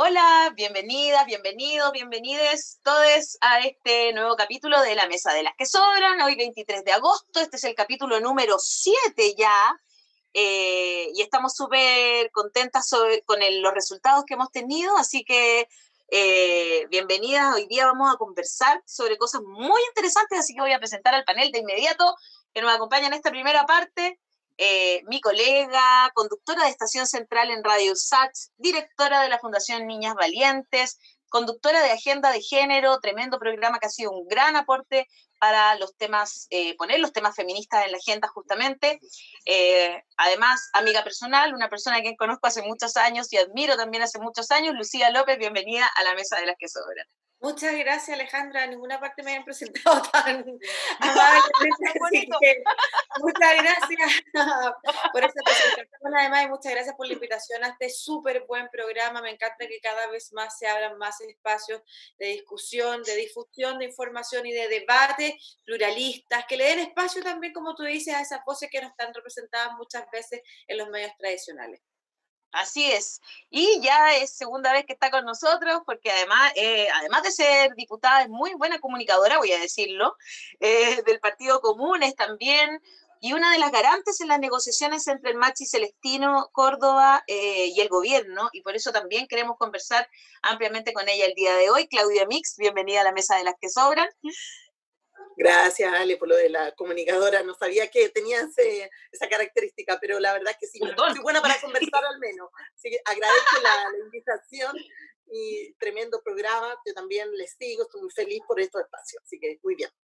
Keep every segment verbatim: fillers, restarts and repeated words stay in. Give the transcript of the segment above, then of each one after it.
Hola, bienvenidas, bienvenidos, bienvenides todos a este nuevo capítulo de La Mesa de las que Sobran, hoy veintitrés de agosto, este es el capítulo número siete ya, eh, y estamos súper contentas sobre, con el, los resultados que hemos tenido, así que eh, bienvenidas, hoy día vamos a conversar sobre cosas muy interesantes, así que voy a presentar al panel de inmediato que nos acompaña en esta primera parte. Eh, mi colega, conductora de Estación Central en Radio Usach, directora de la Fundación Niñas Valientes, conductora de Agenda de Género, tremendo programa que ha sido un gran aporte para los temas, eh, poner los temas feministas en la agenda justamente. Eh, además, amiga personal, una persona que conozco hace muchos años y admiro también hace muchos años, Lucía López, bienvenida a La Mesa de las que Sobran. Muchas gracias, Alejandra. En ninguna parte me habían presentado tan amablemente. Así que muchas gracias por esa presentación. Además, y muchas gracias por la invitación a este súper buen programa. Me encanta que cada vez más se abran más espacios de discusión, de difusión de información y de debate pluralistas, que le den espacio también, como tú dices, a esas voces que no están representadas muchas veces en los medios tradicionales. Así es, y ya es segunda vez que está con nosotros, porque además, eh, además de ser diputada, es muy buena comunicadora, voy a decirlo, eh, del Partido Comunes también, y una de las garantes en las negociaciones entre el Machi Celestino Córdoba eh, y el gobierno, y por eso también queremos conversar ampliamente con ella el día de hoy. Claudia Mix, bienvenida a La Mesa de las que Sobran. Gracias, Ale, por lo de la comunicadora. No sabía que tenía ese, esa característica, pero la verdad es que sí, Perdón. soy buena para conversar al menos. Así que agradezco la, la invitación y tremendo programa. Yo también les sigo, estoy muy feliz por estos espacios, así que muy bien.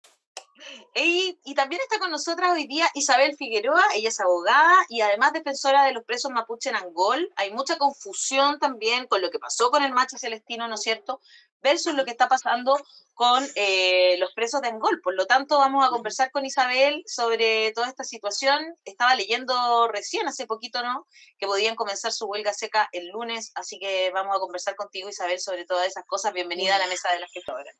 Y, y también está con nosotras hoy día Isabel Figueroa, ella es abogada y además defensora de los presos mapuche en Angol. Hay mucha confusión también con lo que pasó con el Machi Celestino, ¿no es cierto?, versus lo que está pasando con eh, los presos de Angol. Por lo tanto, vamos a conversar con Isabel sobre toda esta situación. Estaba leyendo recién, hace poquito, ¿no?, que podían comenzar su huelga seca el lunes, así que vamos a conversar contigo, Isabel, sobre todas esas cosas. Bienvenida a La Mesa de las que Sobran.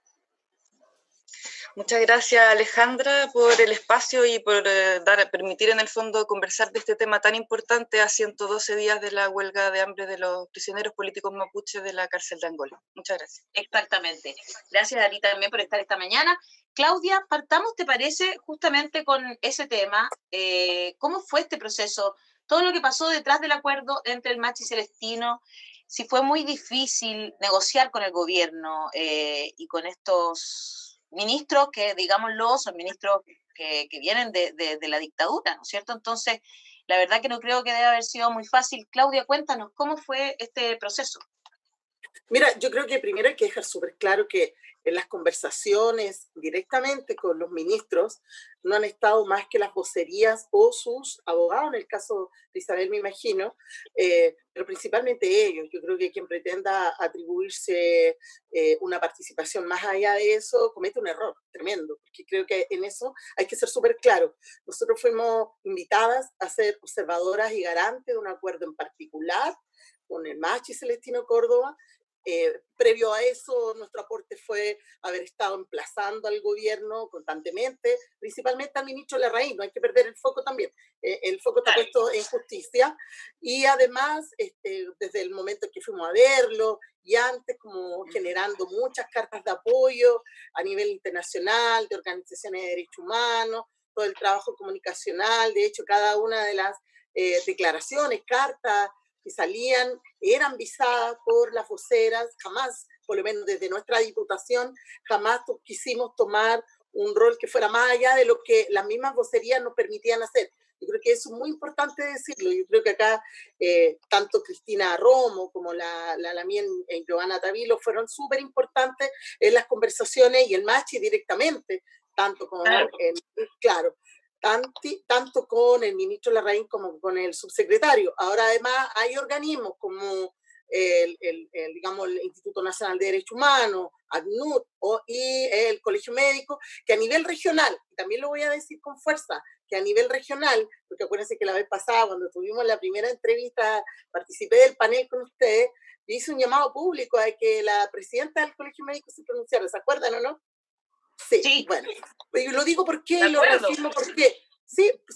Muchas gracias, Alejandra, por el espacio y por eh, dar, permitir en el fondo conversar de este tema tan importante a ciento doce días de la huelga de hambre de los prisioneros políticos mapuches de la cárcel de Angol. Muchas gracias. Exactamente. Gracias a ti también por estar esta mañana. Claudia, partamos, ¿te parece?, justamente con ese tema. Eh, ¿Cómo fue este proceso? Todo lo que pasó detrás del acuerdo entre el Machi Celestino, si fue muy difícil negociar con el gobierno eh, y con estos ministros que, digámoslo, son ministros que, que vienen de, de, de la dictadura, ¿no es cierto? Entonces, la verdad que no creo que debe haber sido muy fácil. Claudia, cuéntanos, ¿cómo fue este proceso? Mira, yo creo que primero hay que dejar súper claro que en las conversaciones directamente con los ministros no han estado más que las vocerías o sus abogados, en el caso de Isabel me imagino, eh, pero principalmente ellos. Yo creo que quien pretenda atribuirse eh, una participación más allá de eso comete un error tremendo, porque creo que en eso hay que ser súper claro. Nosotros fuimos invitadas a ser observadoras y garantes de un acuerdo en particular con el Machi Celestino Córdoba. Eh, previo a eso, nuestro aporte fue haber estado emplazando al gobierno constantemente, principalmente al ministro Larraín. No hay que perder el foco también. Eh, el foco está puesto en justicia. Y además, este, desde el momento en que fuimos a verlo y antes, como generando muchas cartas de apoyo a nivel internacional, de organizaciones de derechos humanos, todo el trabajo comunicacional. De hecho, cada una de las eh, declaraciones, cartas que salían, eran visadas por las voceras. Jamás, por lo menos desde nuestra diputación, jamás quisimos tomar un rol que fuera más allá de lo que las mismas vocerías nos permitían hacer. Yo creo que eso es muy importante decirlo. Yo creo que acá eh, tanto Cristina Romo como la, la, la mía en, en Giovanna Tavilo fueron súper importantes en las conversaciones, y el Machi directamente, tanto con, claro, en, claro Tanti, tanto con el ministro Larraín como con el subsecretario. Ahora además hay organismos como el, el, el, digamos, el Instituto Nacional de Derechos Humanos, ACNUR o, y el Colegio Médico, que a nivel regional, y también lo voy a decir con fuerza, que a nivel regional, porque acuérdense que la vez pasada cuando tuvimos la primera entrevista, participé del panel con ustedes, yo hice un llamado público a que la presidenta del Colegio Médico se pronunciara, ¿se acuerdan o no? Sí, sí, bueno, lo digo porque lo reafirmo porque, sí,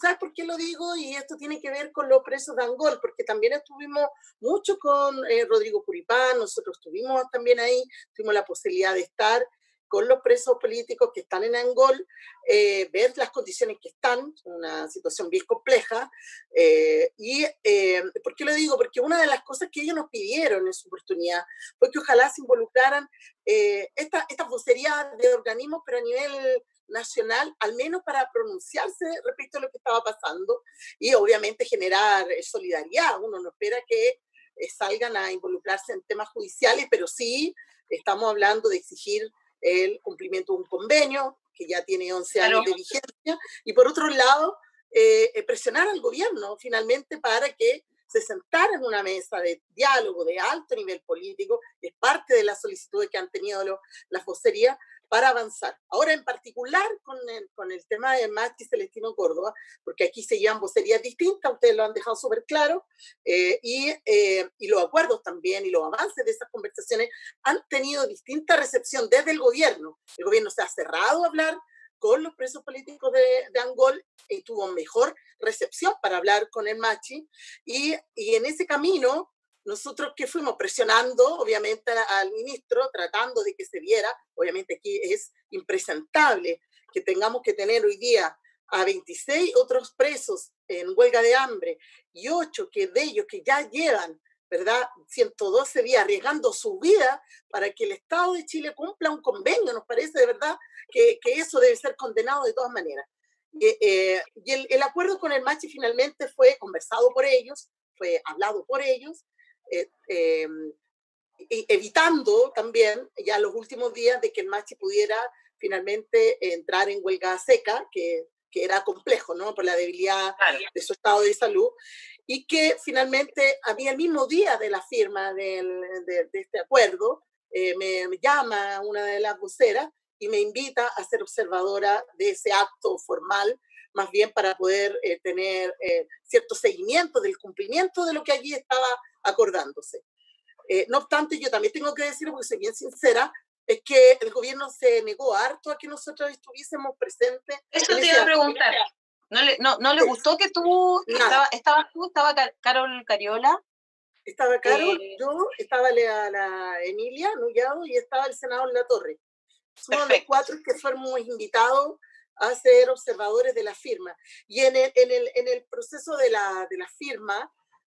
¿sabes por qué lo digo? Y esto tiene que ver con los presos de Angol, porque también estuvimos mucho con eh, Rodrigo Puripán, nosotros estuvimos también ahí, tuvimos la posibilidad de estar con los presos políticos que están en Angol, eh, ver las condiciones que están, una situación bien compleja. Eh, y, eh, ¿por qué lo digo? Porque una de las cosas que ellos nos pidieron en su oportunidad fue que ojalá se involucraran eh, esta, esta vocería de organismos, pero a nivel nacional, al menos para pronunciarse respecto a lo que estaba pasando y obviamente generar solidaridad. Uno no espera que eh, salgan a involucrarse en temas judiciales, pero sí estamos hablando de exigir el cumplimiento de un convenio que ya tiene once claro. años de vigencia, y por otro lado, eh, presionar al gobierno finalmente para que se sentara en una mesa de diálogo de alto nivel político, es parte de las solicitudes que han tenido lo, las vocerías, para avanzar. Ahora, en particular, con el, con el tema de Machi Celestino Córdoba, porque aquí se llevan vocerías distintas, ustedes lo han dejado súper claro, eh, y, eh, y los acuerdos también, y los avances de esas conversaciones han tenido distinta recepción desde el gobierno. El gobierno se ha cerrado a hablar con los presos políticos de, de Angol y tuvo mejor recepción para hablar con el Machi, y, y en ese camino nosotros que fuimos presionando, obviamente, al ministro, tratando de que se viera, obviamente aquí es impresentable que tengamos que tener hoy día a veintiséis otros presos en huelga de hambre y ocho que de ellos que ya llevan, ¿verdad?, ciento doce días arriesgando su vida para que el Estado de Chile cumpla un convenio. Nos parece de verdad que, que eso debe ser condenado de todas maneras. Y, eh, y el, el acuerdo con el Machi finalmente fue conversado por ellos, fue hablado por ellos, Eh, eh, evitando también ya los últimos días de que el Machi pudiera finalmente entrar en huelga seca, que, que era complejo, ¿no?, por la debilidad claro. de su estado de salud, y que finalmente había el mismo día de la firma del, de, de este acuerdo, eh, me, me llama una de las voceras y me invita a ser observadora de ese acto formal, más bien para poder eh, tener eh, cierto seguimiento del cumplimiento de lo que allí estaba acordándose. Eh, no obstante, yo también tengo que decir, porque soy bien sincera, es que el gobierno se negó harto a que nosotros estuviésemos presentes. Eso te iba a preguntar. ¿No le, no, ¿No le gustó que tú, estaba, estabas tú, estaba Carol Cariola? Estaba Carol, eh, yo, estaba la, la Emilia Nullado y estaba el senador Latorre. Somos los cuatro que fuimos invitados a ser observadores de la firma. Y en el, en el, en el proceso de la, de la firma,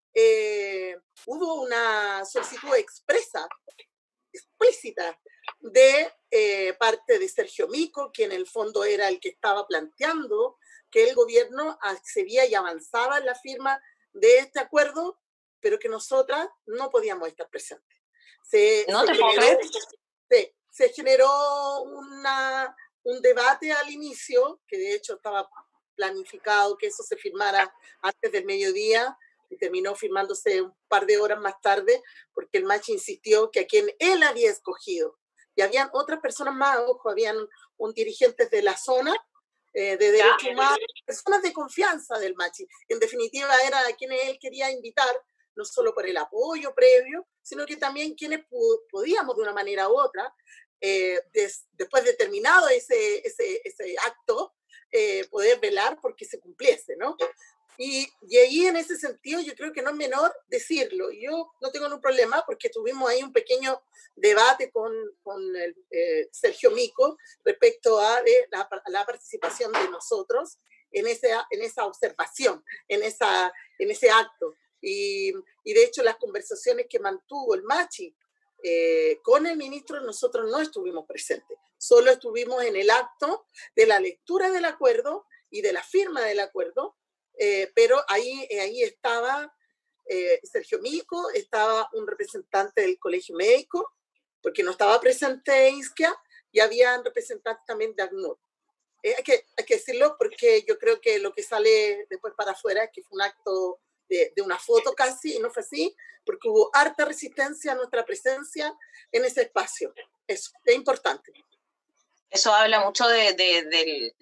eh, hubo una solicitud expresa, explícita, de eh, parte de Sergio Mico, que en el fondo era el que estaba planteando que el gobierno accedía y avanzaba en la firma de este acuerdo, pero que nosotras no podíamos estar presentes. Se, ¿No se te generó, puedo creer? se, se generó una, un debate al inicio, que de hecho estaba planificado que eso se firmara antes del mediodía, y terminó firmándose un par de horas más tarde, porque el Machi insistió que a quien él había escogido, y habían otras personas más, ojo, habían un dirigentes de la zona, eh, de derechos humanos, personas de confianza del Machi, en definitiva era a quienes él quería invitar, no solo por el apoyo previo, sino que también quienes podíamos de una manera u otra, eh, des, después de terminado ese, ese, ese acto, eh, poder velar porque se cumpliese, ¿no? Y, y ahí en ese sentido yo creo que no es menor decirlo. Yo no tengo ningún problema porque tuvimos ahí un pequeño debate con, con el, eh, Sergio Mico respecto a de la, la participación de nosotros en, ese, en esa observación, en, esa, en ese acto. Y, y de hecho las conversaciones que mantuvo el Machi eh, con el ministro, nosotros no estuvimos presentes. Solo estuvimos en el acto de la lectura del acuerdo y de la firma del acuerdo. Eh, pero ahí, eh, ahí estaba eh, Sergio Mico, estaba un representante del Colegio Médico, porque no estaba presente Isquia, y habían representantes también de ACNUR. Eh, hay, que, hay que decirlo porque yo creo que lo que sale después para afuera es que fue un acto de, de una foto casi, y no fue así, porque hubo harta resistencia a nuestra presencia en ese espacio. Eso es importante. Eso habla mucho de... de, de,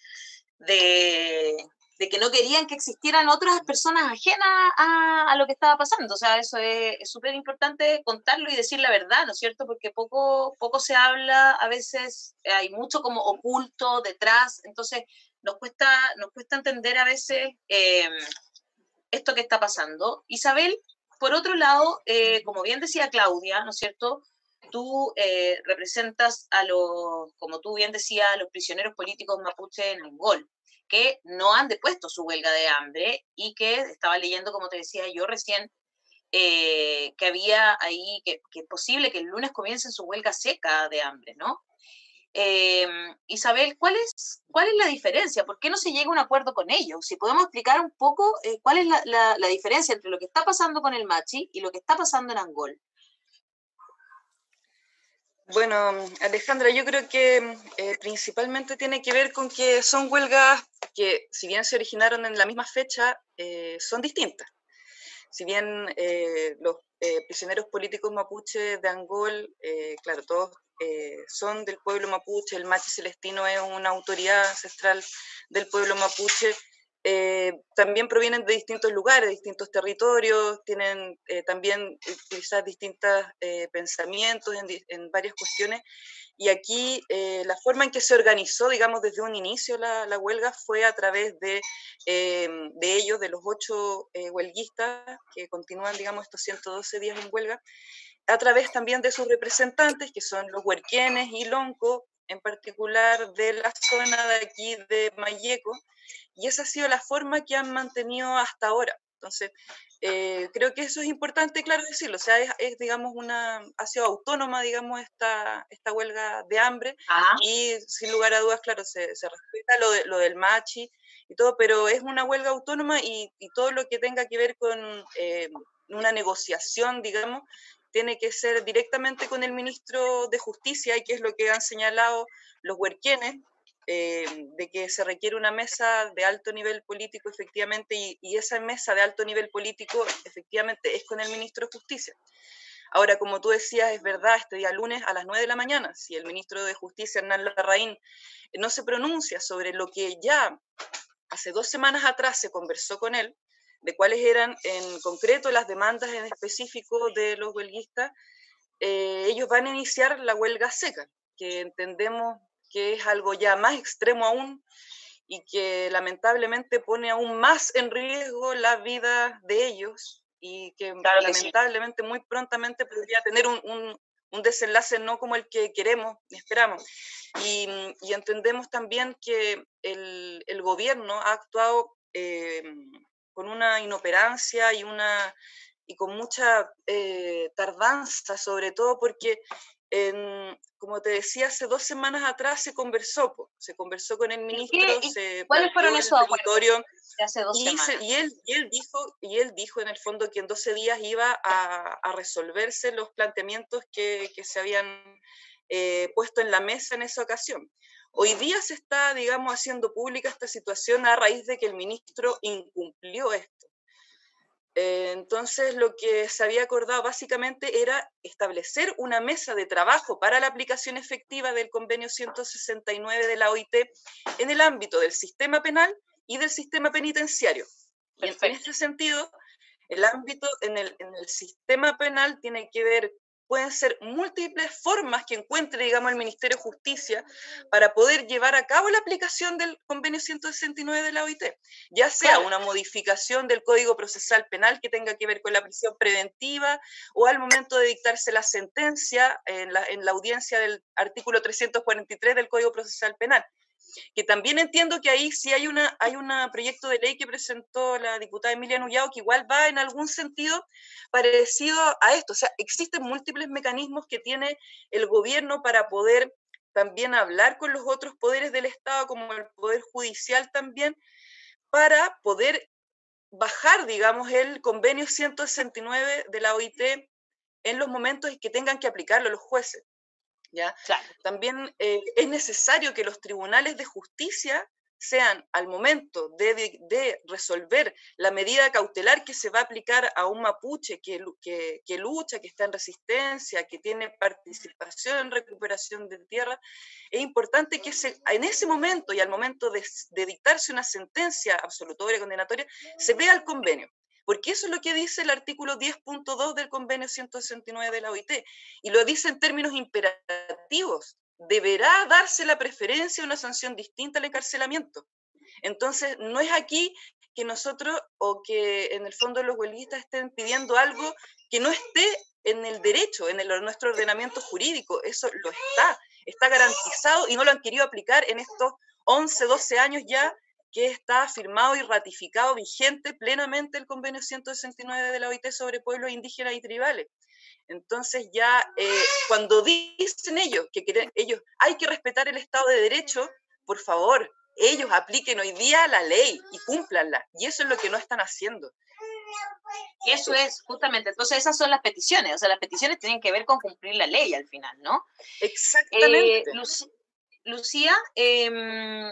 de... de que no querían que existieran otras personas ajenas a, a lo que estaba pasando. O sea, eso es súper importante contarlo y decir la verdad, ¿no es cierto? Porque poco, poco se habla, a veces hay mucho como oculto detrás, entonces nos cuesta, nos cuesta entender a veces eh, esto que está pasando. Isabel, por otro lado, eh, como bien decía Claudia, ¿no es cierto?, tú eh, representas a los, como tú bien decías, a los prisioneros políticos mapuche en Angol, que no han depuesto su huelga de hambre y que estaba leyendo, como te decía yo recién, eh, que había ahí, que, que es posible que el lunes comiencen su huelga seca de hambre, ¿no? Eh, Isabel, ¿cuál es, ¿cuál es la diferencia? ¿Por qué no se llega a un acuerdo con ellos? Si podemos explicar un poco eh, cuál es la, la, la diferencia entre lo que está pasando con el Machi y lo que está pasando en Angol. Bueno, Alejandra, yo creo que eh, principalmente tiene que ver con que son huelgas que, si bien se originaron en la misma fecha, eh, son distintas. Si bien eh, los eh, prisioneros políticos mapuche de Angol, eh, claro, todos eh, son del pueblo mapuche, el Machi Celestino es una autoridad ancestral del pueblo mapuche, eh, también provienen de distintos lugares, distintos territorios, tienen eh, también quizás distintos eh, pensamientos en, en varias cuestiones, y aquí eh, la forma en que se organizó, digamos, desde un inicio la, la huelga fue a través de, eh, de ellos, de los ocho eh, huelguistas que continúan, digamos, estos ciento doce días en huelga, a través también de sus representantes, que son los huerquienes y lonco, en particular de la zona de aquí de Mayeco, y esa ha sido la forma que han mantenido hasta ahora. Entonces, eh, creo que eso es importante, claro, decirlo, o sea, es, es, digamos, una, ha sido autónoma, digamos, esta, esta huelga de hambre, Ajá. y sin lugar a dudas, claro, se, se respeta lo, de, lo del Machi y todo, pero es una huelga autónoma y, y todo lo que tenga que ver con eh, una negociación, digamos, tiene que ser directamente con el ministro de Justicia, y que es lo que han señalado los huerquienes, eh, de que se requiere una mesa de alto nivel político, efectivamente, y, y esa mesa de alto nivel político, efectivamente, es con el ministro de Justicia. Ahora, como tú decías, es verdad, este día lunes a las nueve de la mañana, si el ministro de Justicia, Hernán Larraín, no se pronuncia sobre lo que ya hace dos semanas atrás se conversó con él, de cuáles eran en concreto las demandas en específico de los huelguistas, eh, ellos van a iniciar la huelga seca, que entendemos que es algo ya más extremo aún y que lamentablemente pone aún más en riesgo la vida de ellos y que claro lamentablemente que sí. muy prontamente podría tener un, un, un desenlace no como el que queremos y esperamos. Y, y entendemos también que el, el gobierno ha actuado eh, con una inoperancia y, una, y con mucha eh, tardanza, sobre todo porque, en, como te decía, hace dos semanas atrás se conversó, po, se conversó con el ministro, ¿Y se ¿cuáles fueron esos territorio, hace dos y, semanas? se, y, él, y, él dijo, y él dijo en el fondo que en doce días iba a, a resolverse los planteamientos que, que se habían eh, puesto en la mesa en esa ocasión. Hoy día se está, digamos, haciendo pública esta situación a raíz de que el ministro incumplió esto. Eh, entonces, lo que se había acordado básicamente era establecer una mesa de trabajo para la aplicación efectiva del convenio ciento sesenta y nueve de la O I T en el ámbito del sistema penal y del sistema penitenciario. Perfecto. Y en este sentido, el ámbito en el, en el sistema penal tiene que ver, pueden ser múltiples formas que encuentre, digamos, el Ministerio de Justicia para poder llevar a cabo la aplicación del convenio ciento sesenta y nueve de la O I T, ya sea claro. una modificación del Código Procesal Penal que tenga que ver con la prisión preventiva, o al momento de dictarse la sentencia en la, en la audiencia del artículo trescientos cuarenta y tres del Código Procesal Penal, que también entiendo que ahí sí hay un hay una proyecto de ley que presentó la diputada Emilia Nullao que igual va en algún sentido parecido a esto. O sea, existen múltiples mecanismos que tiene el gobierno para poder también hablar con los otros poderes del Estado, como el Poder Judicial también, para poder bajar, digamos, el convenio ciento sesenta y nueve de la O I T en los momentos en que tengan que aplicarlo los jueces. ¿Ya? Claro. También eh, es necesario que los tribunales de justicia sean, al momento de, de, de resolver la medida cautelar que se va a aplicar a un mapuche que, que, que lucha, que está en resistencia, que tiene participación en recuperación de tierra, es importante que se, en ese momento y al momento de, de dictarse una sentencia absolutoria, condenatoria, se vea el convenio. Porque eso es lo que dice el artículo diez punto dos del convenio ciento sesenta y nueve de la O I T, y lo dice en términos imperativos. Deberá darse la preferencia a una sanción distinta al encarcelamiento. Entonces, no es aquí que nosotros o que en el fondo los huelguistas estén pidiendo algo que no esté en el derecho, en el, nuestro ordenamiento jurídico. Eso lo está, está garantizado y no lo han querido aplicar en estos once, doce años ya que está firmado y ratificado vigente plenamente el convenio ciento sesenta y nueve de la O I T sobre pueblos indígenas y tribales. Entonces ya eh, cuando dicen ellos que quieren, ellos hay que respetar el Estado de Derecho, por favor, ellos apliquen hoy día la ley y cúmplanla. Y eso es lo que no están haciendo. Y eso es, justamente, entonces esas son las peticiones, o sea, las peticiones tienen que ver con cumplir la ley al final, ¿no? Exactamente. Eh, Luc- Lucía, eh,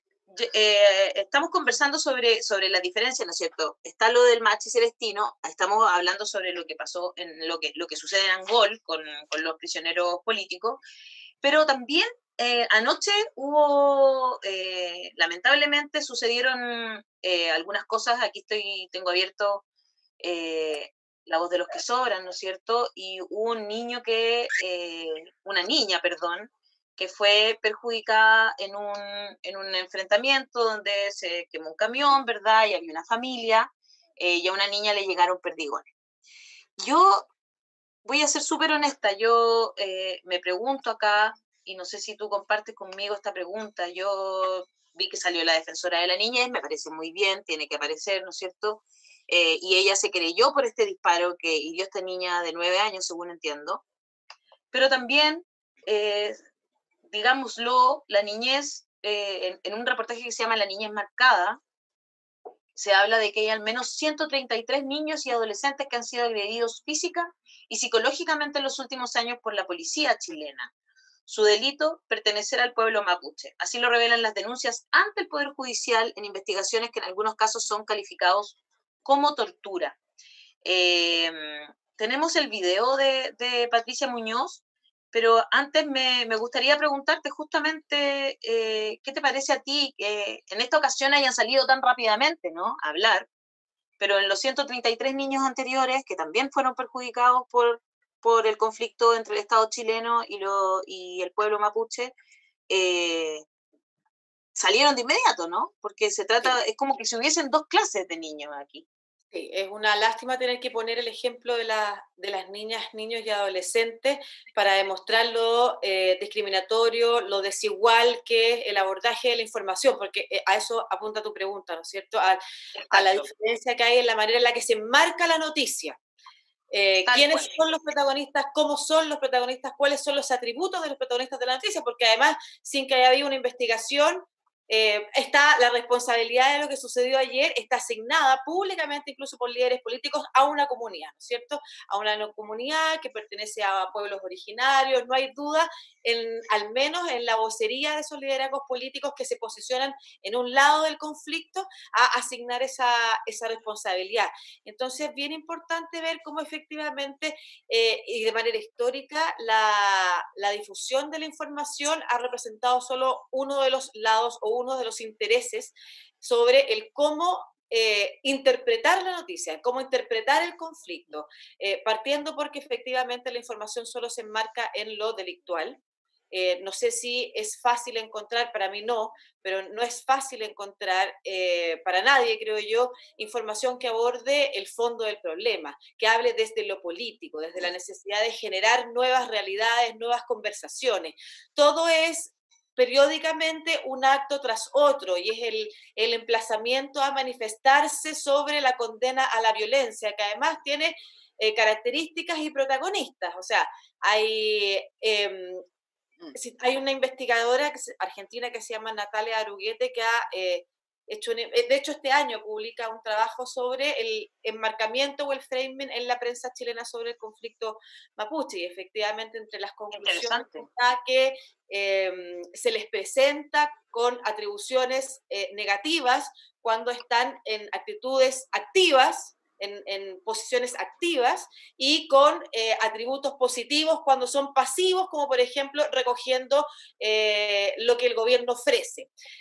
eh, estamos conversando sobre, sobre la diferencia, ¿no es cierto? Está lo del Machi Celestino, estamos hablando sobre lo que pasó, en lo que, lo que sucede en Angol con, con los prisioneros políticos, pero también eh, anoche hubo, eh, lamentablemente sucedieron eh, algunas cosas, aquí estoy, tengo abierto eh, La Voz de los que Sobran, ¿no es cierto? Y hubo un niño que, eh, una niña, perdón, que fue perjudicada en un, en un enfrentamiento donde se quemó un camión, ¿verdad? Y había una familia, eh, y a una niña le llegaron perdigones. Yo voy a ser súper honesta, yo eh, me pregunto acá, y no sé si tú compartes conmigo esta pregunta, yo vi que salió la defensora de la niñez, me parece muy bien, tiene que aparecer, ¿no es cierto? Eh, y ella se creyó por este disparo que hirió a esta niña de nueve años, según entiendo, pero también, eh, digámoslo, la niñez, eh, en, en un reportaje que se llama La niñez marcada, se habla de que hay al menos ciento treinta y tres niños y adolescentes que han sido agredidos física y psicológicamente en los últimos años por la policía chilena. Su delito, pertenecer al pueblo mapuche. Así lo revelan las denuncias ante el Poder Judicial en investigaciones que en algunos casos son calificados como tortura. Eh, tenemos el video de, de Patricia Muñoz, pero antes me, me gustaría preguntarte justamente eh, qué te parece a ti que en esta ocasión hayan salido tan rápidamente, ¿no? A hablar, pero en los ciento treinta y tres niños anteriores que también fueron perjudicados por, por el conflicto entre el Estado chileno y, lo, y el pueblo mapuche, eh, salieron de inmediato, ¿no? Porque se trata, es como que si hubiesen dos clases de niños aquí. Sí, es una lástima tener que poner el ejemplo de, la, de las niñas, niños y adolescentes para demostrar lo eh, discriminatorio, lo desigual que es el abordaje de la información, porque a eso apunta tu pregunta, ¿no es cierto? A, a la diferencia que hay en la manera en la que se enmarca la noticia. Eh, ¿Quiénes son los protagonistas? ¿Cómo son los protagonistas? ¿Cuáles son los atributos de los protagonistas de la noticia? Porque además, sin que haya habido una investigación, Eh, está la responsabilidad de lo que sucedió ayer, está asignada públicamente, incluso por líderes políticos, a una comunidad, ¿no es cierto? A una comunidad que pertenece a pueblos originarios, no hay duda, en, al menos en la vocería de esos liderazgos políticos que se posicionan en un lado del conflicto, a asignar esa, esa responsabilidad. Entonces, es bien importante ver cómo efectivamente, eh, y de manera histórica, la, la difusión de la información ha representado solo uno de los lados o uno de los intereses sobre el cómo eh, interpretar la noticia, cómo interpretar el conflicto, eh, partiendo porque efectivamente la información solo se enmarca en lo delictual. Eh, no sé si es fácil encontrar, para mí no, pero no es fácil encontrar eh, para nadie, creo yo, información que aborde el fondo del problema, que hable desde lo político, desde la necesidad de generar nuevas realidades, nuevas conversaciones. Todo es periódicamente un acto tras otro y es el, el emplazamiento a manifestarse sobre la condena a la violencia, que además tiene eh, características y protagonistas. O sea, hay, eh, hay una investigadora argentina que se llama Natalia Aruguete que ha eh, hecho, de hecho este año publica un trabajo sobre el enmarcamiento o el framing en la prensa chilena sobre el conflicto mapuche, y efectivamente entre las conclusiones está que eh, se les presenta con atribuciones eh, negativas cuando están en actitudes activas, En, en posiciones activas, y con eh, atributos positivos cuando son pasivos, como por ejemplo recogiendo eh, lo que el gobierno ofrece.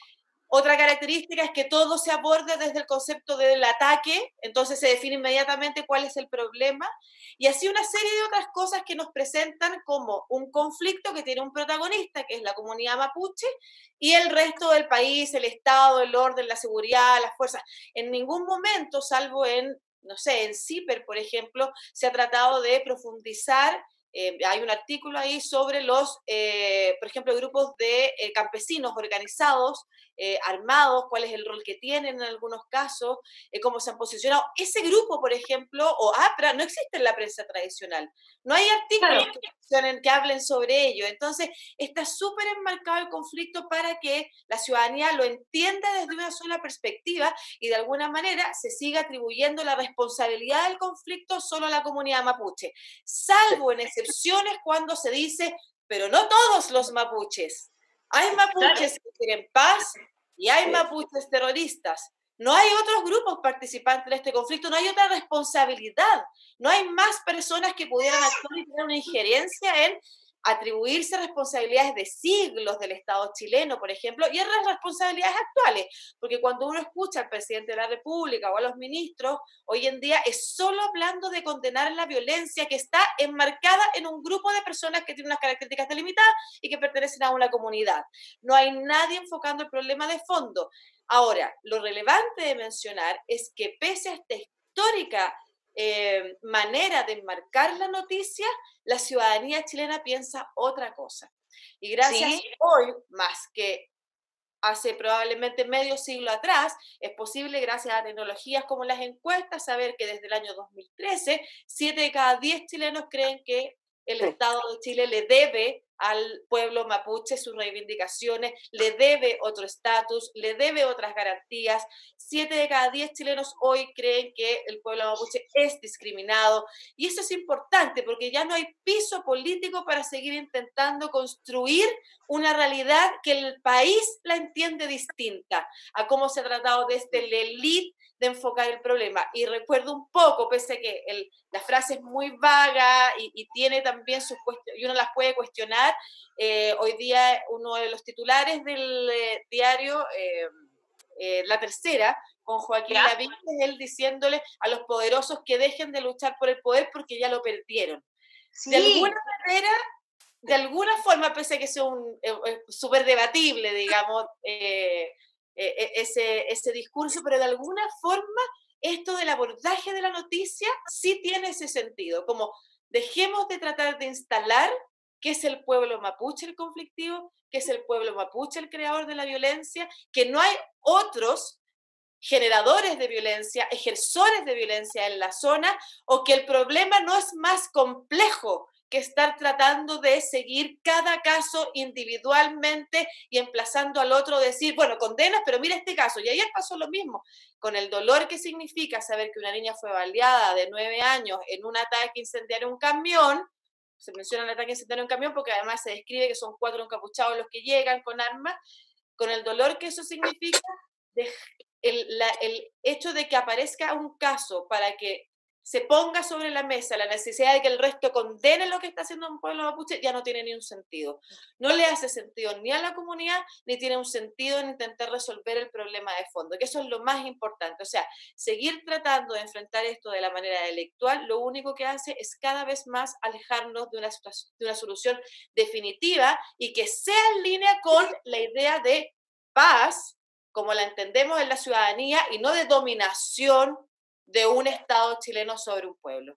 Otra característica es que todo se aborde desde el concepto del ataque, entonces se define inmediatamente cuál es el problema, y así una serie de otras cosas que nos presentan como un conflicto que tiene un protagonista, que es la comunidad mapuche, y el resto del país, el Estado, el orden, la seguridad, las fuerzas. En ningún momento, salvo en, no sé, en CIPER, por ejemplo, se ha tratado de profundizar. Eh, hay un artículo ahí sobre los, eh, por ejemplo, grupos de eh, campesinos organizados, eh, armados, cuál es el rol que tienen en algunos casos, eh, cómo se han posicionado. Ese grupo, por ejemplo, o APRA, no existe en la prensa tradicional. No hay artículos Claro. que, mencionen, que hablen sobre ello. Entonces, está súper enmarcado el conflicto para que la ciudadanía lo entienda desde una sola perspectiva y de alguna manera se siga atribuyendo la responsabilidad del conflicto solo a la comunidad mapuche, salvo en excepciones cuando se dice, pero no todos los mapuches. Hay mapuches que quieren paz y hay mapuches terroristas. No hay otros grupos participantes de este conflicto, no hay otra responsabilidad, no hay más personas que pudieran actuar y tener una injerencia en atribuirse responsabilidades de siglos del Estado chileno, por ejemplo, y en las responsabilidades actuales, porque cuando uno escucha al presidente de la República o a los ministros, hoy en día es solo hablando de condenar la violencia que está enmarcada en un grupo de personas que tienen unas características delimitadas y que pertenecen a una comunidad. No hay nadie enfocando el problema de fondo. Ahora, lo relevante de mencionar es que pese a esta histórica Eh, manera de enmarcar la noticia, la ciudadanía chilena piensa otra cosa. Y gracias ¿Sí? hoy, más que hace probablemente medio siglo atrás, es posible, gracias a tecnologías como las encuestas, saber que desde el año dos mil trece, siete de cada diez chilenos creen que el Estado de Chile le debe al pueblo mapuche sus reivindicaciones, le debe otro estatus, le debe otras garantías. Siete de cada diez chilenos hoy creen que el pueblo mapuche es discriminado. Y eso es importante porque ya no hay piso político para seguir intentando construir una realidad que el país la entiende distinta a cómo se ha tratado desde la élite de enfocar el problema. Y recuerdo un poco, pese a que el, la frase es muy vaga y, y tiene también sus cuestiones, y uno las puede cuestionar, eh, hoy día uno de los titulares del eh, diario, eh, eh, La Tercera, con Joaquín ¿Ya? Lavín, es él diciéndole a los poderosos que dejen de luchar por el poder porque ya lo perdieron. Sí. De alguna manera, de alguna forma, pese a que sea un eh, súper debatible, digamos, eh, eh, ese, ese discurso, pero de alguna forma esto del abordaje de la noticia sí tiene ese sentido, como dejemos de tratar de instalar que es el pueblo mapuche el conflictivo, que es el pueblo mapuche el creador de la violencia, que no hay otros generadores de violencia, ejersores de violencia en la zona, o que el problema no es más complejo que estar tratando de seguir cada caso individualmente y emplazando al otro a decir, bueno, condenas, pero mira este caso. Y ayer pasó lo mismo, con el dolor que significa saber que una niña fue baleada de nueve años en un ataque incendiario a un camión. Se menciona el ataque incendiario a un camión porque además se describe que son cuatro encapuchados los que llegan con armas. Con el dolor que eso significa, de, el, la, el hecho de que aparezca un caso para que se ponga sobre la mesa la necesidad de que el resto condene lo que está haciendo un pueblo mapuche, ya no tiene ni un sentido. No le hace sentido ni a la comunidad, ni tiene un sentido en intentar resolver el problema de fondo, que eso es lo más importante. O sea, seguir tratando de enfrentar esto de la manera delictual, lo único que hace es cada vez más alejarnos de una, de una solución definitiva y que sea en línea con la idea de paz, como la entendemos en la ciudadanía, y no de dominación de un Estado chileno sobre un pueblo.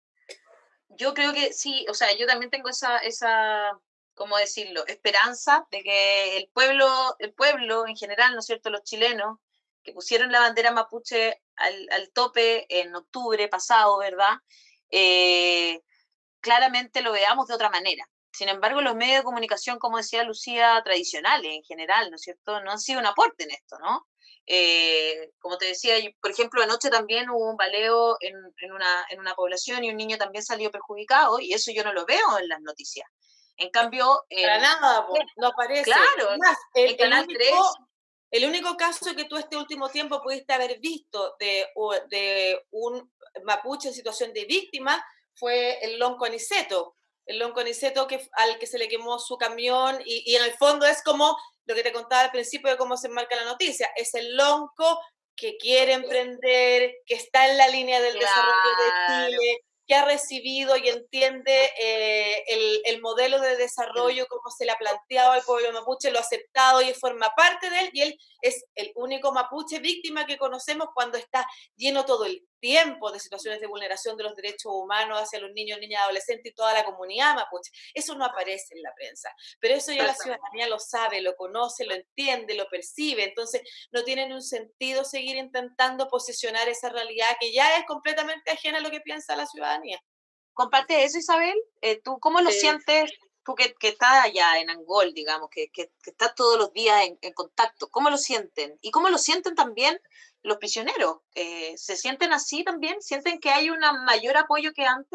Yo creo que sí, o sea, yo también tengo esa, esa, ¿cómo decirlo?, esperanza de que el pueblo, el pueblo en general, ¿no es cierto?, los chilenos, que pusieron la bandera mapuche al, al tope en octubre pasado, ¿verdad?, eh, claramente lo veamos de otra manera. Sin embargo, los medios de comunicación, como decía Lucía, tradicionales en general, ¿no es cierto?, no han sido un aporte en esto, ¿no? Eh, como te decía, por ejemplo, anoche también hubo un baleo en, en, una, en una población y un niño también salió perjudicado, y eso yo no lo veo en las noticias. En cambio... Para eh, nada, pues, no aparece. Claro, más, el, en Canal el único, tres... El único caso que tú este último tiempo pudiste haber visto de, de un mapuche en situación de víctima fue el Lonco Aniceto. El Lonco Aniceto que, al que se le quemó su camión y, y en el fondo es como lo que te contaba al principio de cómo se enmarca la noticia, es el lonco que quiere emprender, que está en la línea del Claro. desarrollo de Chile, que ha recibido y entiende eh, el, el modelo de desarrollo como se le ha planteado al pueblo mapuche, lo ha aceptado y forma parte de él, y él es el único mapuche víctima que conocemos cuando está lleno todo el tiempo de situaciones de vulneración de los derechos humanos hacia los niños, niñas, adolescentes y toda la comunidad mapuche. Eso no aparece en la prensa, pero eso ya la ciudadanía lo sabe, lo conoce, lo entiende, lo percibe, entonces no tiene ni un sentido seguir intentando posicionar esa realidad que ya es completamente ajena a lo que piensa la ciudadanía. ¿Comparte eso, Isabel? Eh, ¿Tú cómo lo Eh, sientes? Tú que, que estás allá en Angol, digamos, que, que, que estás todos los días en, en contacto, ¿cómo lo sienten? ¿Y cómo lo sienten también los prisioneros? Eh, ¿Se sienten así también? ¿Sienten que hay un mayor apoyo que antes?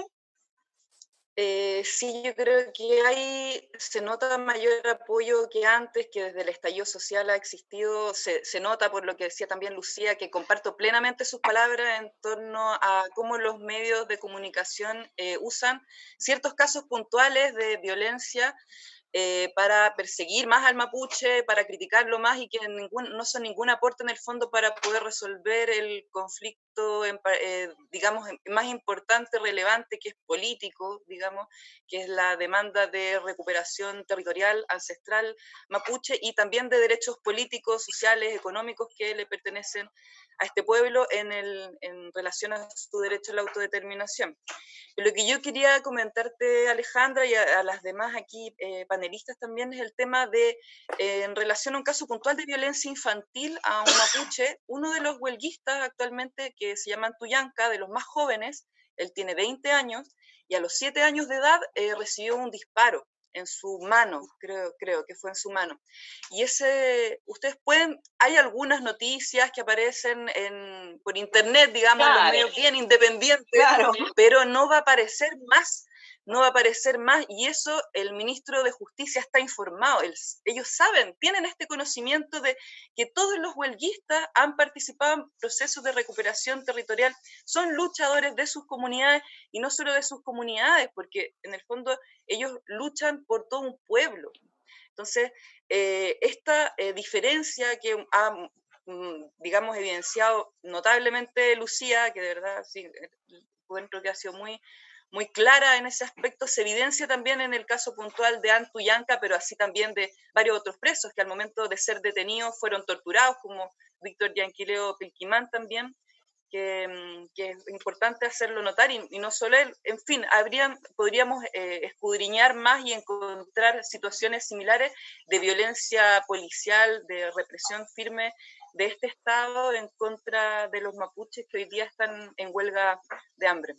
Eh, sí, yo creo que hay, se nota mayor apoyo que antes, que desde el estallido social ha existido, se, se nota por lo que decía también Lucía, que comparto plenamente sus palabras en torno a cómo los medios de comunicación eh, usan ciertos casos puntuales de violencia eh, para perseguir más al mapuche, para criticarlo más y que ningún, no son ningún aporte en el fondo para poder resolver el conflicto, en, eh, digamos, más importante, relevante, que es político, digamos, que es la demanda de recuperación territorial, ancestral, mapuche, y también de derechos políticos, sociales, económicos que le pertenecen a este pueblo en, el, en relación a su derecho a la autodeterminación. Lo que yo quería comentarte, Alejandra, y a, a las demás aquí eh, panelistas también, es el tema de, eh, en relación a un caso puntual de violencia infantil a un mapuche, uno de los huelguistas actualmente, que se llama Tuyanca, de los más jóvenes, él tiene veinte años, y a los siete años de edad eh, recibió un disparo en su mano, creo, creo que fue en su mano. Y ese, ustedes pueden, hay algunas noticias que aparecen en, por internet, digamos, claro, en los medios bien independientes, claro, pero no va a aparecer más, no va a aparecer más, y eso el ministro de Justicia está informado, el, ellos saben, tienen este conocimiento de que todos los huelguistas han participado en procesos de recuperación territorial, son luchadores de sus comunidades, y no solo de sus comunidades, porque en el fondo ellos luchan por todo un pueblo. Entonces, eh, esta eh, diferencia que ha, mm, digamos, evidenciado notablemente Lucía, que de verdad sí, encuentro que ha sido muy, muy clara en ese aspecto, se evidencia también en el caso puntual de Antuyanca, pero así también de varios otros presos que al momento de ser detenidos fueron torturados, como Víctor Yanquileo Pilquimán también, Que, que es importante hacerlo notar, y, y no solo él, en fin, habrían, podríamos eh, escudriñar más y encontrar situaciones similares de violencia policial, de represión firme de este Estado en contra de los mapuches que hoy día están en huelga de hambre.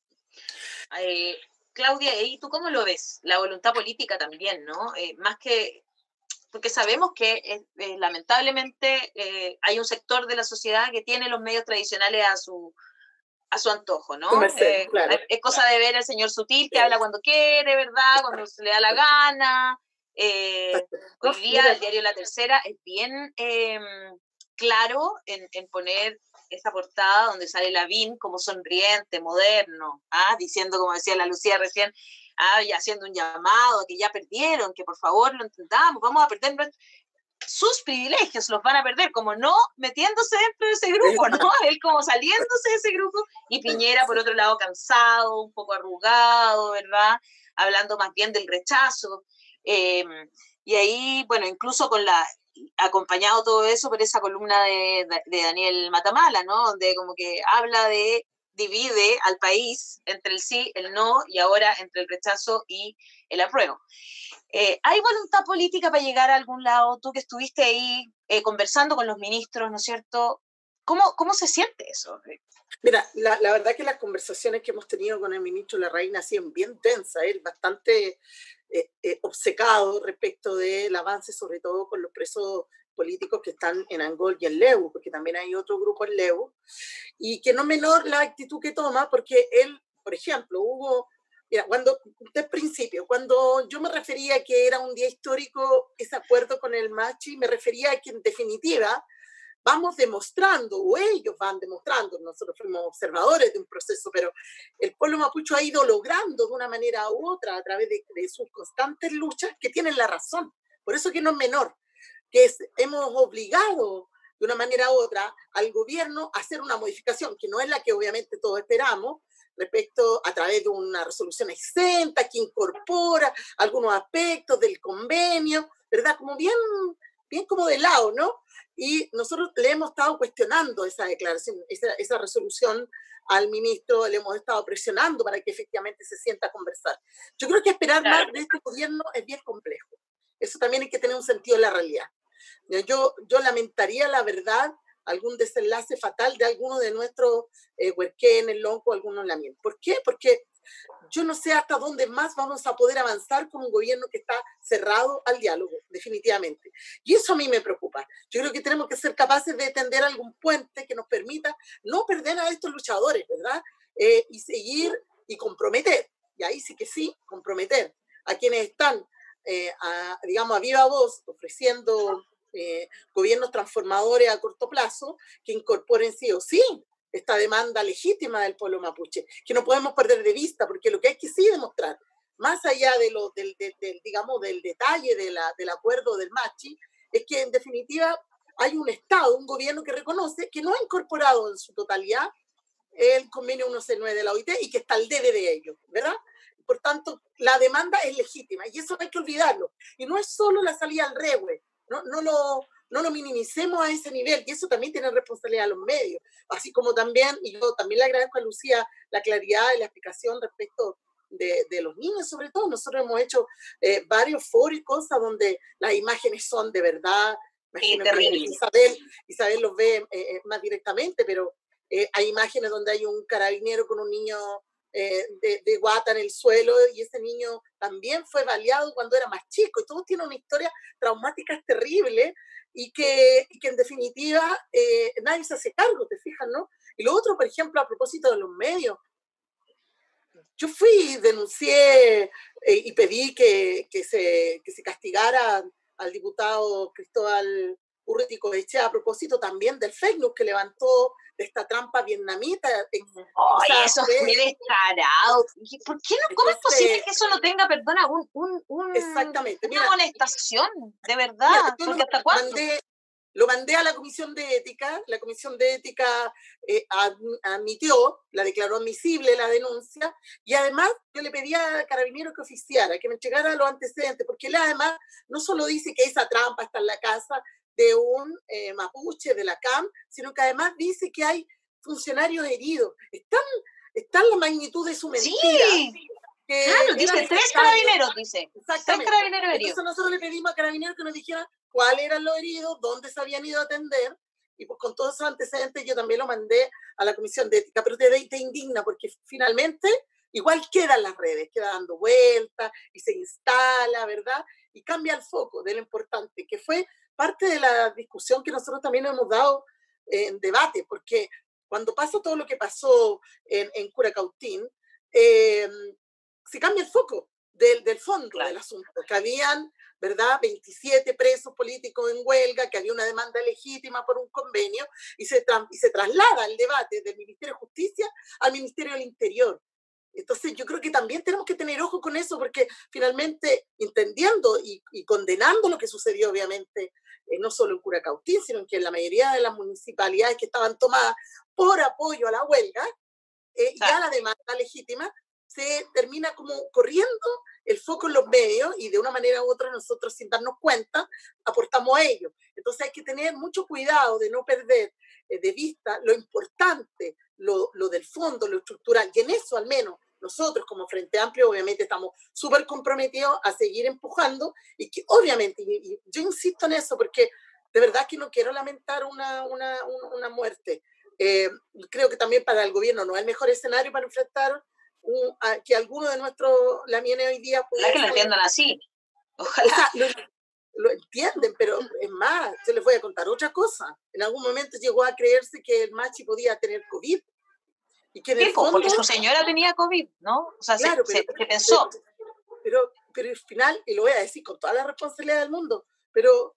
Eh, Claudia, ¿y tú cómo lo ves? La voluntad política también, ¿no? Eh, más que... porque sabemos que eh, eh, lamentablemente eh, hay un sector de la sociedad que tiene los medios tradicionales a su, a su antojo, ¿no? Merced, eh, claro. Es cosa de ver al señor Sutil que sí. habla cuando quiere, ¿verdad? Cuando se le da la gana. Eh, hoy día Mira. El diario La Tercera es bien eh, claro en, en poner esa portada donde sale Lavín como sonriente, moderno, ¿ah? Diciendo, como decía la Lucía recién, ah, y haciendo un llamado, que ya perdieron, que por favor lo entendamos, vamos a perder sus privilegios, los van a perder, como no metiéndose dentro de ese grupo, ¿no? Él como saliéndose de ese grupo, y Piñera, por otro lado, cansado, un poco arrugado, ¿verdad? Hablando más bien del rechazo. Eh, y ahí, bueno, incluso con la... acompañado todo eso por esa columna de, de Daniel Matamala, ¿no? Donde como que habla de, divide al país entre el sí, el no, y ahora entre el rechazo y el apruebo. Eh, ¿Hay voluntad política para llegar a algún lado? Tú que estuviste ahí eh, conversando con los ministros, ¿no es cierto? ¿Cómo, cómo se siente eso? Mira, la, la verdad que las conversaciones que hemos tenido con el ministro Larraín han sido bien tensas, él bastante eh, eh, obcecado respecto del avance, sobre todo con los presos políticos que están en Angol y en Leu, porque también hay otro grupo en Leu, y que no menor la actitud que toma, porque él, por ejemplo, hubo, mira, cuando, desde principio, cuando yo me refería a que era un día histórico ese acuerdo con el Machi, me refería a que en definitiva vamos demostrando, o ellos van demostrando, nosotros fuimos observadores de un proceso, pero el pueblo mapuche ha ido logrando de una manera u otra, a través de, de sus constantes luchas, que tienen la razón. Por eso que no es menor. que es, hemos obligado de una manera u otra al gobierno a hacer una modificación, que no es la que obviamente todos esperamos, respecto a través de una resolución exenta que incorpora algunos aspectos del convenio, ¿verdad? Como bien, bien como de lado, ¿no? Y nosotros le hemos estado cuestionando esa declaración, esa, esa resolución al ministro, le hemos estado presionando para que efectivamente se sienta a conversar. Yo creo que esperar claro. más de este gobierno es bien complejo. Eso también hay que tener un sentido de la realidad. Yo, yo lamentaría, la verdad, algún desenlace fatal de alguno de nuestros eh, huerquén, el lonco, alguno en la miel. ¿Por qué? Porque yo no sé hasta dónde más vamos a poder avanzar con un gobierno que está cerrado al diálogo, definitivamente. Y eso a mí me preocupa. Yo creo que tenemos que ser capaces de tender algún puente que nos permita no perder a estos luchadores, ¿verdad? Eh, y seguir y comprometer, y ahí sí que sí, comprometer a quienes están, eh, a, digamos, a viva voz, ofreciendo eh, gobiernos transformadores a corto plazo, que incorporen sí o sí esta demanda legítima del pueblo mapuche, que no podemos perder de vista, porque lo que hay que sí demostrar, más allá de lo, del, del, del, digamos, del detalle de la, del acuerdo del Machi, es que en definitiva hay un Estado, un gobierno que reconoce que no ha incorporado en su totalidad el convenio ciento sesenta y nueve de la O I T y que está al debe de ello, ¿verdad? Por tanto, la demanda es legítima y eso no hay que olvidarlo. Y no es solo la salida al regue, no, no lo... no lo minimicemos a ese nivel, y eso también tiene responsabilidad a los medios, así como también, y yo también le agradezco a Lucía la claridad y la explicación respecto de, de los niños, sobre todo. Nosotros hemos hecho eh, varios foros y cosas donde las imágenes son de verdad, imagino sí, que Isabel, Isabel los ve eh, más directamente, pero eh, hay imágenes donde hay un carabinero con un niño eh, de, de guata en el suelo, y ese niño también fue baleado cuando era más chico, y todos tienen una historia traumática terrible, y que, y que en definitiva eh, nadie se hace cargo, ¿te fijas, no? Y lo otro, por ejemplo, a propósito de los medios, yo fui, denuncié eh, y pedí que, que, se, que se castigara al diputado Cristóbal Urruticoechea a propósito también del fake news que levantó de esta trampa vietnamita. ¡Ay, o sea, eso fue descarado! ¿Por qué no? ¿Cómo entonces, es posible que eso no tenga, perdona, un, un, un, exactamente, una mira, amonestación? De verdad, mira, ¿porque hasta cuándo? Mandé, lo mandé a la Comisión de Ética, la Comisión de Ética eh, admitió, la declaró admisible la denuncia, y además yo le pedí a Carabineros que oficiara, que me entregara los antecedentes, porque él además no solo dice que esa trampa está en la casa de un eh, mapuche de la C A M, sino que además dice que hay funcionarios heridos. Están, está en la magnitud de su mentira. Sí, que claro, dice tres carabineros, dice. Exactamente. Tres carabineros heridos. Entonces nosotros le pedimos a Carabineros que nos dijera cuáles eran los heridos, dónde se habían ido a atender, y pues con todos esos antecedentes yo también lo mandé a la Comisión de Ética, pero te, te indigna porque finalmente igual queda en las redes, queda dando vueltas y se instala, ¿verdad? Y cambia el foco de lo importante, que fue parte de la discusión que nosotros también hemos dado en debate, porque cuando pasó todo lo que pasó en, en Curacautín, eh, se cambia el foco del, del fondo claro. del asunto, que habían, ¿verdad?, veintisiete presos políticos en huelga, que había una demanda legítima por un convenio, y se, tra y se traslada el debate del Ministerio de Justicia al Ministerio del Interior. Entonces yo creo que también tenemos que tener ojo con eso, porque finalmente entendiendo y, y condenando lo que sucedió obviamente, eh, no solo en Curacautín, sino que en la mayoría de las municipalidades que estaban tomadas por apoyo a la huelga, eh, claro. ya la demanda legítima, se termina como corriendo el foco en los medios, y de una manera u otra nosotros, sin darnos cuenta, aportamos a ello. Entonces hay que tener mucho cuidado de no perder eh, de vista lo importante, lo, lo del fondo, lo estructural, y en eso al menos nosotros como Frente Amplio obviamente estamos súper comprometidos a seguir empujando, y que obviamente, y, y yo insisto en eso porque de verdad que no quiero lamentar una, una, una muerte. Eh, creo que también para el gobierno no es el mejor escenario para enfrentar un, a, que alguno de nuestros lamienes hoy día... Ojalá que lo entiendan así. Ojalá. O sea, lo, lo entienden, pero es más, yo les voy a contar otra cosa. En algún momento llegó a creerse que el Machi podía tener COVID. Y que en el fondo, porque su señora tenía COVID, ¿no? O sea, claro, se, pero, se, se pensó. Pero, pero, pero al final, y lo voy a decir con toda la responsabilidad del mundo, pero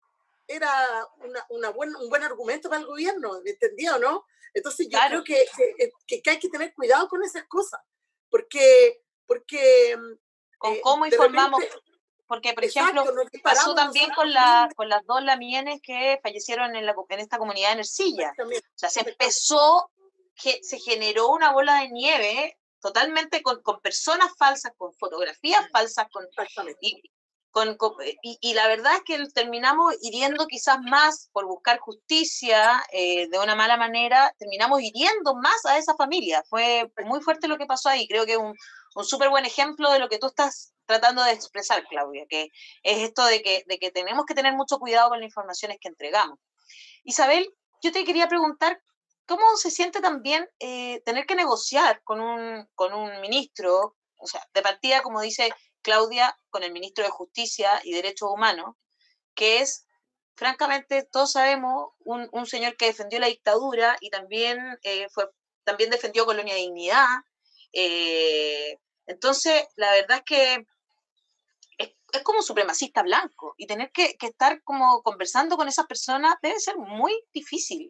era una, una buen, un buen argumento para el gobierno, ¿me entendió, no? Entonces yo claro. creo que, que, que hay que tener cuidado con esas cosas, porque... porque ¿Con eh, cómo informamos? Repente, porque por Exacto, ejemplo, pasó también con, la, con las dos lamienes que fallecieron en, la, en esta comunidad en Ercilla. O sea, se empezó, que se generó una bola de nieve totalmente con, con personas falsas, con fotografías falsas, con, y, con, con, y, y la verdad es que terminamos hiriendo quizás más por buscar justicia eh, de una mala manera, terminamos hiriendo más a esa familia. Fue muy fuerte lo que pasó ahí, creo que es un, un súper buen ejemplo de lo que tú estás tratando de expresar, Claudia, que es esto de que, de que tenemos que tener mucho cuidado con las informaciones que entregamos. Isabel, yo te quería preguntar, ¿cómo se siente también eh, tener que negociar con un, con un ministro, o sea, de partida, como dice Claudia, con el ministro de Justicia y Derechos Humanos, que es, francamente, todos sabemos, un, un señor que defendió la dictadura y también, eh, fue, también defendió Colonia Dignidad? Eh, entonces, la verdad es que es, es como un supremacista blanco y tener que, que estar como conversando con esas personas debe ser muy difícil.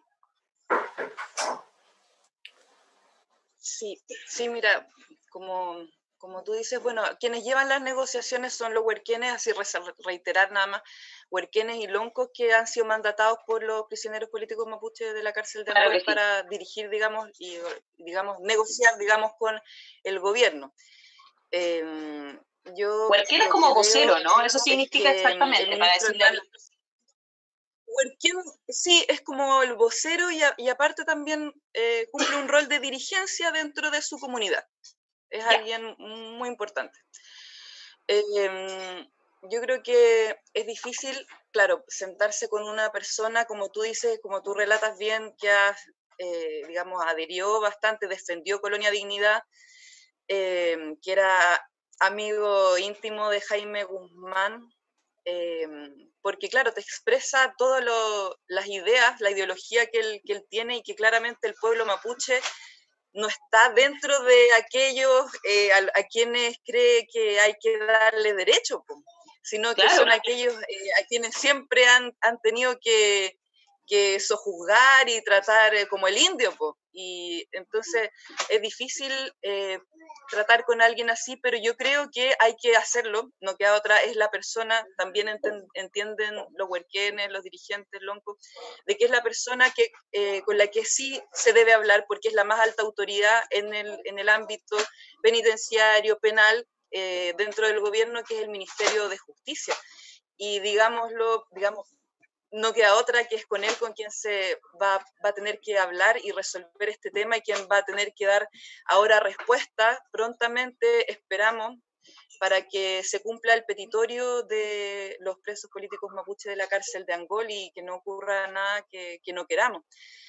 Sí, sí, mira, como, como tú dices, bueno, quienes llevan las negociaciones son los huerquenes, así reiterar nada más, huerquenes y loncos que han sido mandatados por los prisioneros políticos mapuches de la cárcel de Angol, claro, para sí, dirigir, digamos, y digamos, negociar, digamos, con el gobierno. Eh, yo Huerquén es como vocero, ¿no? Eso significa exactamente, para decirle al... Huerquén, sí, es como el vocero y, a, y aparte también eh, cumple un rol de dirigencia dentro de su comunidad. Es yeah. alguien muy importante. Eh, yo creo que es difícil, claro, sentarse con una persona, como tú dices, como tú relatas bien, que ha, eh, digamos, adherió bastante, defendió Colonia Dignidad, eh, que era amigo íntimo de Jaime Guzmán, eh, porque claro, te expresa todas las ideas, la ideología que él, que él tiene y que claramente el pueblo mapuche no está dentro de aquellos eh, a, a quienes cree que hay que darle derecho, sino que claro, son aquellos eh, a quienes siempre han, han tenido que, que sojuzgar y tratar eh, como el indio, po. Y entonces es difícil eh, tratar con alguien así, pero yo creo que hay que hacerlo, no queda otra, es la persona, también enten, entienden los huerquenes, los dirigentes loncos, de que es la persona que, eh, con la que sí se debe hablar, porque es la más alta autoridad en el, en el ámbito penitenciario, penal, eh, dentro del gobierno, que es el Ministerio de Justicia. Y digámoslo, digamos, no queda otra que es con él con quien se va, va a tener que hablar y resolver este tema y quien va a tener que dar ahora respuesta prontamente, esperamos, para que se cumpla el petitorio de los presos políticos mapuches de la cárcel de Angol y que no ocurra nada que, que no queramos.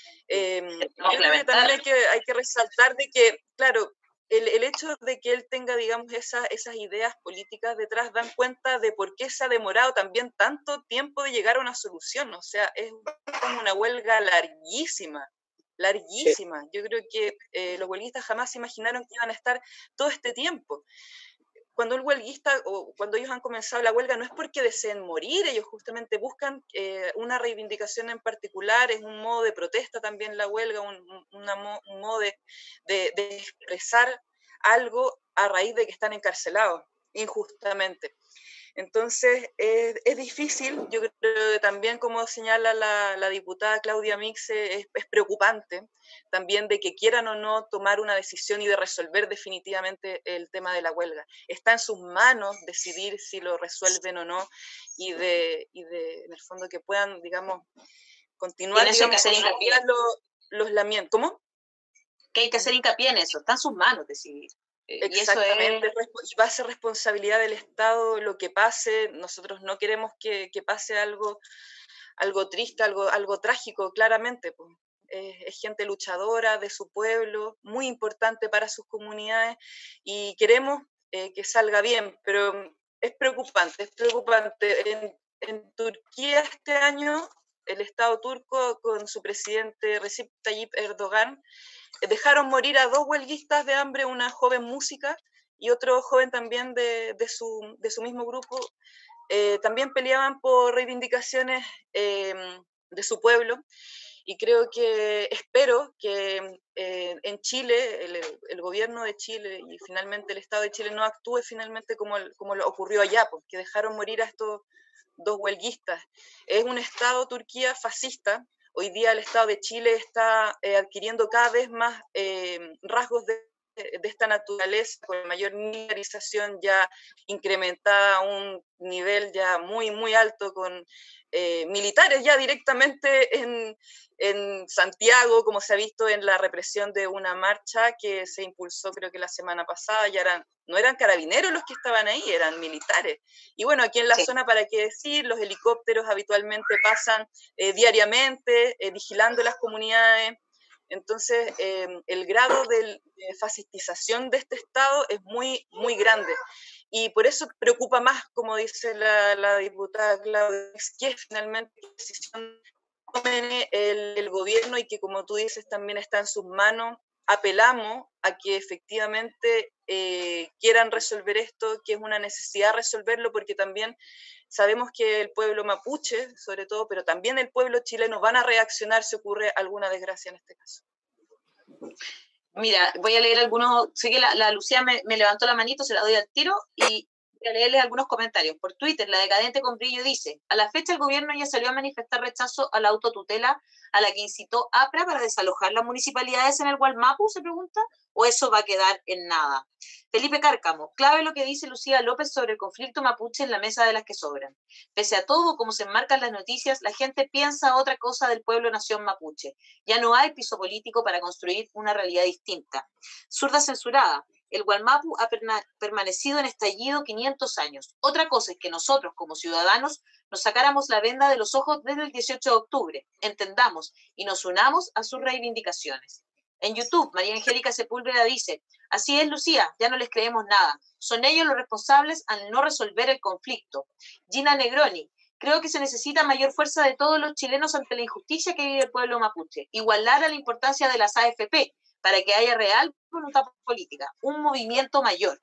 Eh, yo creo que también hay que, hay que resaltar de que, claro, El, el hecho de que él tenga, digamos, esa, esas ideas políticas detrás dan cuenta de por qué se ha demorado también tanto tiempo de llegar a una solución. O sea, es como una huelga larguísima, larguísima. Yo creo que eh, los huelguistas jamás se imaginaron que iban a estar todo este tiempo. Cuando el huelguista, o cuando ellos han comenzado la huelga, no es porque deseen morir, ellos justamente buscan eh, una reivindicación en particular, es un modo de protesta también la huelga, un, una, un modo de, de, de expresar algo a raíz de que están encarcelados injustamente. Entonces, es, es difícil, yo creo que también, como señala la, la diputada Claudia Mixe, es, es preocupante también de que quieran o no tomar una decisión y de resolver definitivamente el tema de la huelga. Está en sus manos decidir si lo resuelven o no y de, y de en el fondo, que puedan, digamos, continuar, digamos, con los, los lamientos. ¿Cómo? Que hay que hacer hincapié en eso, está en sus manos decidir. Exactamente, y, eso es... y va a ser responsabilidad del Estado lo que pase. Nosotros no queremos que, que pase algo, algo triste, algo, algo trágico, claramente. Pues. Es, es gente luchadora de su pueblo, muy importante para sus comunidades y queremos eh, que salga bien, pero es preocupante, es preocupante. En, en Turquía este año, el Estado turco con su presidente Recep Tayyip Erdogan dejaron morir a dos huelguistas de hambre, una joven música y otro joven también de, de, su, de su mismo grupo. Eh, también peleaban por reivindicaciones eh, de su pueblo y creo que, espero que eh, en Chile, el, el gobierno de Chile y finalmente el Estado de Chile no actúe finalmente como, el, como lo ocurrió allá, porque dejaron morir a estos dos huelguistas. Es un Estado, Turquía, fascista. Hoy día el Estado de Chile está eh, adquiriendo cada vez más eh, rasgos de, de esta naturaleza, con mayor militarización ya incrementada a un nivel ya muy, muy alto, con eh, militares ya directamente en, en Santiago, como se ha visto en la represión de una marcha que se impulsó creo que la semana pasada, ya eran, no eran carabineros los que estaban ahí, eran militares. Y bueno, aquí en la sí. zona, para qué decir, los helicópteros habitualmente pasan eh, diariamente, eh, vigilando las comunidades. Entonces, eh, el grado de fascistización de este Estado es muy, muy grande. Y por eso preocupa más, como dice la, la diputada Claudia, que finalmente la decisión tome el, el gobierno y que, como tú dices, también está en sus manos. Apelamos a que efectivamente eh, quieran resolver esto, que es una necesidad resolverlo, porque también sabemos que el pueblo mapuche, sobre todo, pero también el pueblo chileno van a reaccionar si ocurre alguna desgracia en este caso. Mira, voy a leer algunos, sé que la, la Lucía me, me levantó la manito, se la doy al tiro, y voy a leerles algunos comentarios. Por Twitter, la decadente con brillo dice, a la fecha el gobierno ya salió a manifestar rechazo a la autotutela a la que incitó APRA para desalojar las municipalidades en el Gualmapu, se pregunta, o eso va a quedar en nada. Felipe Cárcamo, clave lo que dice Lucía López sobre el conflicto mapuche en la mesa de las que sobran. Pese a todo, como se enmarcan las noticias, la gente piensa otra cosa del pueblo-nación mapuche. Ya no hay piso político para construir una realidad distinta. Zurda censurada, el Gualmapu ha permanecido en estallido quinientos años. Otra cosa es que nosotros, como ciudadanos, nos sacáramos la venda de los ojos desde el dieciocho de octubre, entendamos y nos unamos a sus reivindicaciones. En YouTube, María Angélica Sepúlveda dice, así es, Lucía, ya no les creemos nada. Son ellos los responsables al no resolver el conflicto. Gina Negroni, creo que se necesita mayor fuerza de todos los chilenos ante la injusticia que vive el pueblo mapuche. Igualar a la importancia de las A F P para que haya real voluntad política, un movimiento mayor.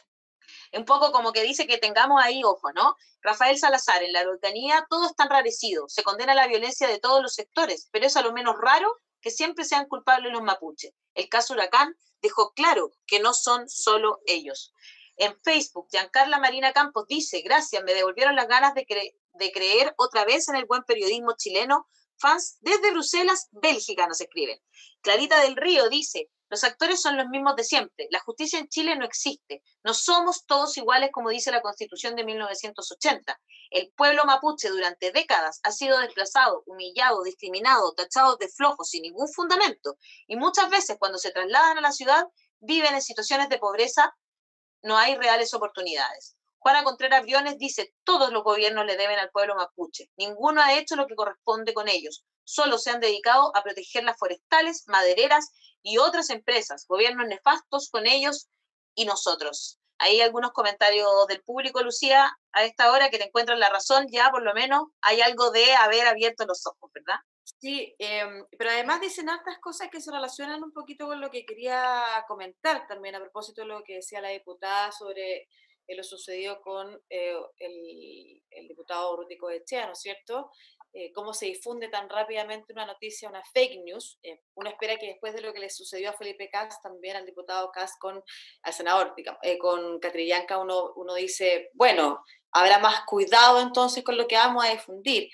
Un poco como que dice que tengamos ahí ojo, ¿no? Rafael Salazar, en la Araucanía todo está enrarecido, se condena la violencia de todos los sectores, pero es a lo menos raro que siempre sean culpables los mapuches. El caso Huracán dejó claro que no son solo ellos. En Facebook, Giancarla Marina Campos dice, gracias, me devolvieron las ganas de, cre de creer otra vez en el buen periodismo chileno. Fans desde Bruselas, Bélgica nos escriben. Clarita del Río dice, los actores son los mismos de siempre. La justicia en Chile no existe. No somos todos iguales, como dice la Constitución de mil novecientos ochenta. El pueblo mapuche durante décadas ha sido desplazado, humillado, discriminado, tachado de flojos sin ningún fundamento. Y muchas veces cuando se trasladan a la ciudad, viven en situaciones de pobreza, no hay reales oportunidades. Juana Contreras Briones dice, todos los gobiernos le deben al pueblo mapuche. Ninguno ha hecho lo que corresponde con ellos. Solo se han dedicado a proteger las forestales, madereras y otras empresas. Gobiernos nefastos con ellos y nosotros. Hay algunos comentarios del público, Lucía, a esta hora que te encuentran la razón. Ya por lo menos hay algo de haber abierto los ojos, ¿verdad? Sí, eh, pero además dicen hartas cosas que se relacionan un poquito con lo que quería comentar también a propósito de lo que decía la diputada sobre eh, lo sucedido con eh, el, el diputado Rútico Echea, ¿no es cierto? Eh, cómo se difunde tan rápidamente una noticia, una fake news. Eh, uno espera que después de lo que le sucedió a Felipe Kast, también al diputado Kast, con, al senador, eh, con Catrillanca, uno, uno dice, bueno, habrá más cuidado entonces con lo que vamos a difundir.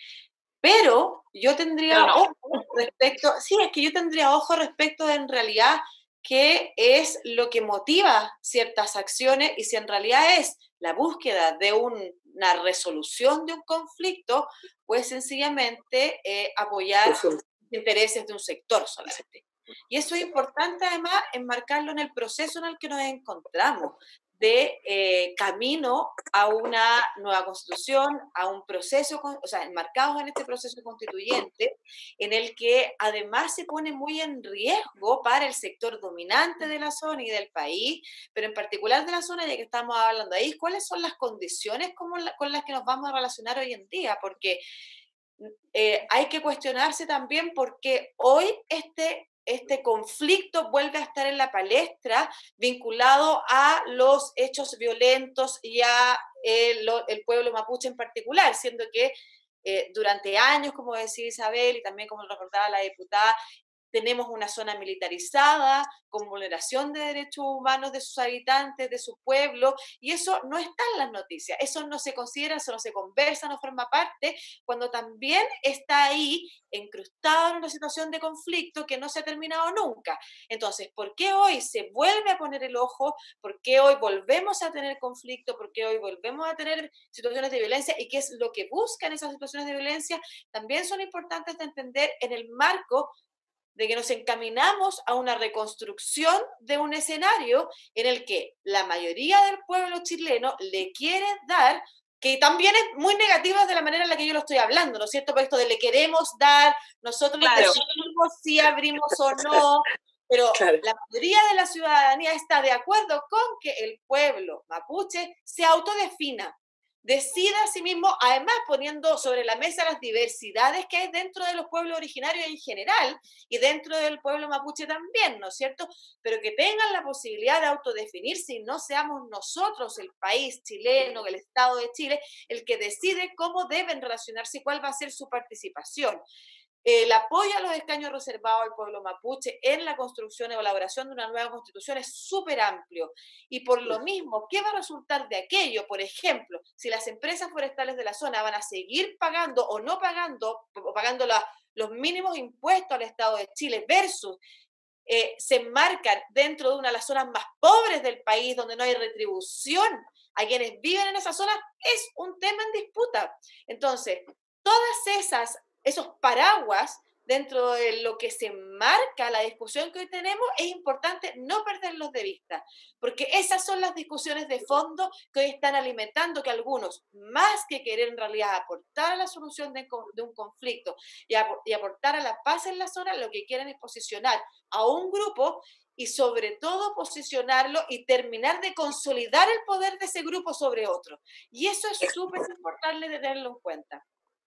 Pero yo tendría Pero no. ojo respecto, sí, es que yo tendría ojo respecto de en realidad qué es lo que motiva ciertas acciones y si en realidad es la búsqueda de un, una resolución de un conflicto, pues sencillamente eh, apoyar los intereses de un sector solamente. Y eso es importante además enmarcarlo en el proceso en el que nos encontramos, de eh, camino a una nueva constitución, a un proceso, o sea, enmarcados en este proceso constituyente, en el que además se pone muy en riesgo para el sector dominante de la zona y del país, pero en particular de la zona, ya que estamos hablando ahí, ¿cuáles son las condiciones como la, con las que nos vamos a relacionar hoy en día? Porque eh, hay que cuestionarse también porque hoy este este conflicto vuelve a estar en la palestra vinculado a los hechos violentos y a el, el pueblo mapuche en particular, siendo que eh, durante años, como decía Isabel, y también como lo recordaba la diputada, tenemos una zona militarizada, con vulneración de derechos humanos de sus habitantes, de su pueblo, y eso no está en las noticias, eso no se considera, eso no se conversa, no forma parte, cuando también está ahí encrustado en una situación de conflicto que no se ha terminado nunca. Entonces, ¿por qué hoy se vuelve a poner el ojo? ¿Por qué hoy volvemos a tener conflicto? ¿Por qué hoy volvemos a tener situaciones de violencia? ¿Y qué es lo que buscan esas situaciones de violencia? También son importantes de entender en el marco de que nos encaminamos a una reconstrucción de un escenario en el que la mayoría del pueblo chileno le quiere dar, que también es muy negativa de la manera en la que yo lo estoy hablando, ¿no es cierto? Por esto de le queremos dar, nosotros Claro. decidimos si abrimos o no, pero Claro. la mayoría de la ciudadanía está de acuerdo con que el pueblo mapuche se autodefina, decida a sí mismo, además poniendo sobre la mesa las diversidades que hay dentro de los pueblos originarios en general y dentro del pueblo mapuche también, ¿no es cierto? Pero que tengan la posibilidad de autodefinirse y no seamos nosotros, el país chileno, el Estado de Chile, el que decide cómo deben relacionarse y cuál va a ser su participación. El apoyo a los escaños reservados al pueblo mapuche en la construcción y elaboración de una nueva constitución es súper amplio. Y por lo mismo, ¿qué va a resultar de aquello? Por ejemplo, si las empresas forestales de la zona van a seguir pagando o no pagando, o pagando la, los mínimos impuestos al Estado de Chile versus eh, se enmarcan dentro de una de las zonas más pobres del país, donde no hay retribución a quienes viven en esa zona, es un tema en disputa. Entonces, todas esas esos paraguas dentro de lo que se marca la discusión que hoy tenemos, es importante no perderlos de vista, porque esas son las discusiones de fondo que hoy están alimentando que algunos, más que querer en realidad aportar a la solución de, de un conflicto y, ap y aportar a la paz en la zona, lo que quieren es posicionar a un grupo y sobre todo posicionarlo y terminar de consolidar el poder de ese grupo sobre otro. Y eso es súper importante de tenerlo en cuenta.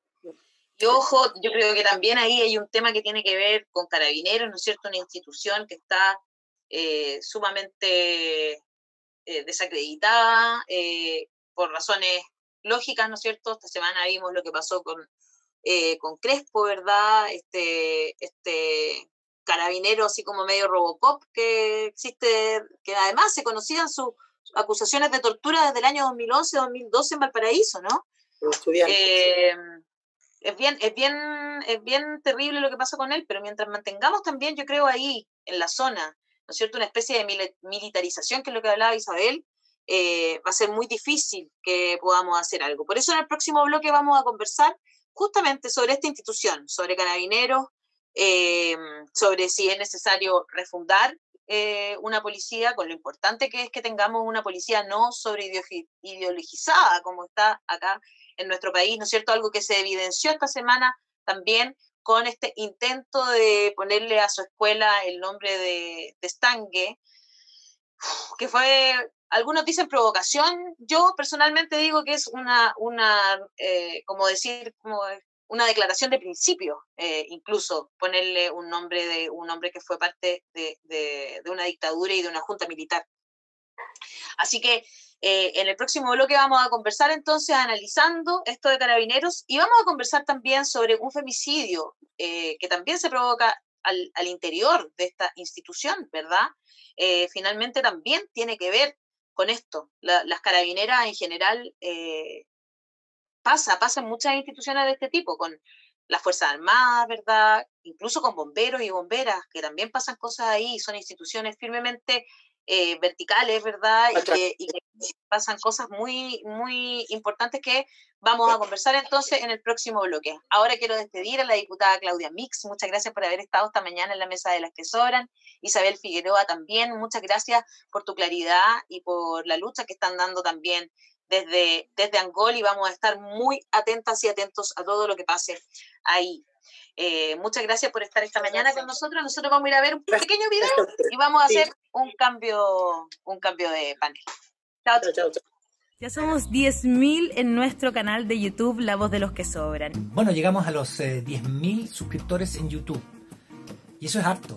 Y ojo, yo creo que también ahí hay un tema que tiene que ver con Carabineros, ¿no es cierto? Una institución que está eh, sumamente eh, desacreditada eh, por razones lógicas, ¿no es cierto? Esta semana vimos lo que pasó con, eh, con Crespo, ¿verdad? Este, este carabinero así como medio Robocop que existe, que además se conocían sus acusaciones de tortura desde el año dos mil once, dos mil doce en Valparaíso, ¿no? Los estudiantes. Eh, Es bien, es, bien, es bien terrible lo que pasa con él, pero mientras mantengamos también, yo creo, ahí, en la zona, ¿no es cierto?, una especie de mil militarización, que es lo que hablaba Isabel, eh, va a ser muy difícil que podamos hacer algo. Por eso en el próximo bloque vamos a conversar justamente sobre esta institución, sobre Carabineros, eh, sobre si es necesario refundar eh, una policía, con lo importante que es que tengamos una policía no sobreideologizada, como está acá en nuestro país, ¿no es cierto? Algo que se evidenció esta semana también con este intento de ponerle a su escuela el nombre de, de Stange, que fue, algunos dicen provocación, yo personalmente digo que es una, una eh, como decir, como una declaración de principio, eh, incluso ponerle un nombre de un hombre que fue parte de, de, de una dictadura y de una junta militar. Así que Eh, en el próximo bloque vamos a conversar entonces analizando esto de Carabineros y vamos a conversar también sobre un femicidio eh, que también se provoca al, al interior de esta institución, ¿verdad? Eh, finalmente también tiene que ver con esto. La, las carabineras en general eh, pasa, pasa en muchas instituciones de este tipo, con las Fuerzas Armadas, ¿verdad? Incluso con bomberos y bomberas, que también pasan cosas ahí, son instituciones firmemente Eh, verticales, ¿verdad? Y que, y que pasan cosas muy, muy importantes que vamos a conversar entonces en el próximo bloque. Ahora quiero despedir a la diputada Claudia Mix, muchas gracias por haber estado esta mañana en la mesa de las que sobran. Isabel Figueroa también, muchas gracias por tu claridad y por la lucha que están dando también desde, desde Angol, y vamos a estar muy atentas y atentos a todo lo que pase ahí. Eh, muchas gracias por estar esta mañana con nosotros. Nosotros vamos a ir a ver un pequeño video y vamos a hacer un cambio, un cambio de panel. Chao, chao, chao. Ya somos diez mil en nuestro canal de YouTube, La Voz de los que Sobran. Bueno, llegamos a los eh, diez mil suscriptores en YouTube. Y eso es harto.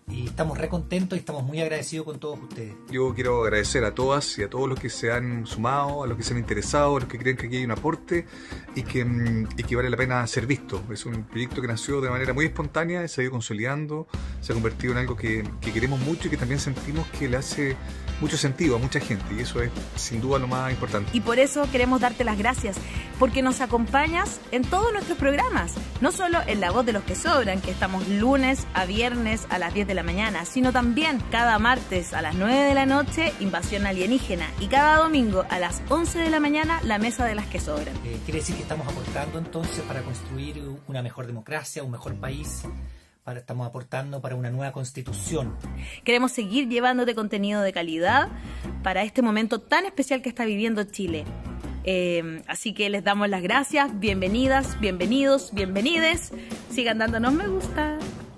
y estamos re contentos y estamos muy agradecidos con todos ustedes. Yo quiero agradecer a todas y a todos los que se han sumado, a los que se han interesado, a los que creen que aquí hay un aporte y que, y que vale la pena ser visto. Es un proyecto que nació de manera muy espontánea, se ha ido consolidando, se ha convertido en algo que, que queremos mucho y que también sentimos que le hace mucho sentido a mucha gente, y eso es sin duda lo más importante. Y por eso queremos darte las gracias, porque nos acompañas en todos nuestros programas, no solo en La Voz de los que Sobran, que estamos lunes a viernes a las diez de la mañana, sino también cada martes a las nueve de la noche, Invasión Alienígena, y cada domingo a las once de la mañana, La Mesa de las que Sobran. Eh, quiere decir que estamos aportando entonces para construir una mejor democracia, un mejor país. Para, estamos aportando para una nueva constitución. Queremos seguir llevándote contenido de calidad para este momento tan especial que está viviendo Chile. Eh, así que les damos las gracias, bienvenidas, bienvenidos, bienvenides. Sigan dándonos me gusta.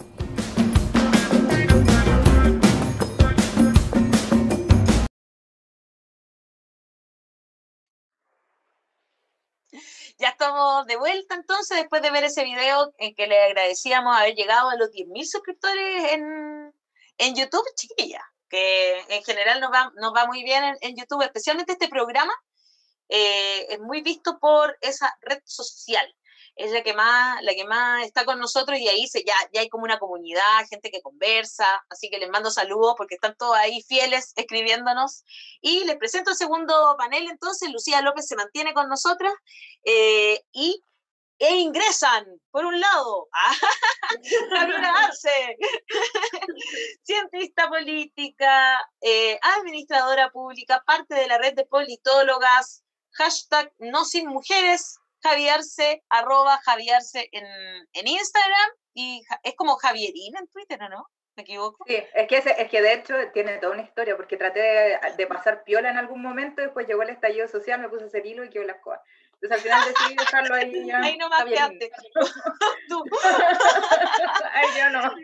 Ya estamos de vuelta entonces, después de ver ese video en que le agradecíamos haber llegado a los diez mil suscriptores en, en YouTube, chiquilla, que en general nos va, nos va muy bien en, en YouTube, especialmente este programa eh, es muy visto por esa red social. Es la que más, la que más está con nosotros, y ahí se, ya, ya hay como una comunidad, gente que conversa, así que les mando saludos porque están todos ahí fieles escribiéndonos. Y les presento el segundo panel entonces. Lucía López se mantiene con nosotras eh, y e ingresan, por un lado, a Carolina Arce, cientista política, eh, administradora pública, parte de la red de politólogas, hashtag no sin mujeres, Javierce, arroba Javierce en, en Instagram, y es como Javierina en Twitter, ¿no? ¿Me equivoco? Sí, es que, es que de hecho tiene toda una historia, porque traté de, de pasar piola en algún momento, después llegó el estallido social, me puse a hacer hilo y quedó la escoba. Entonces al final decidí dejarlo ahí ya. Ahí nomás quedaste. Tú. Ay, yo no.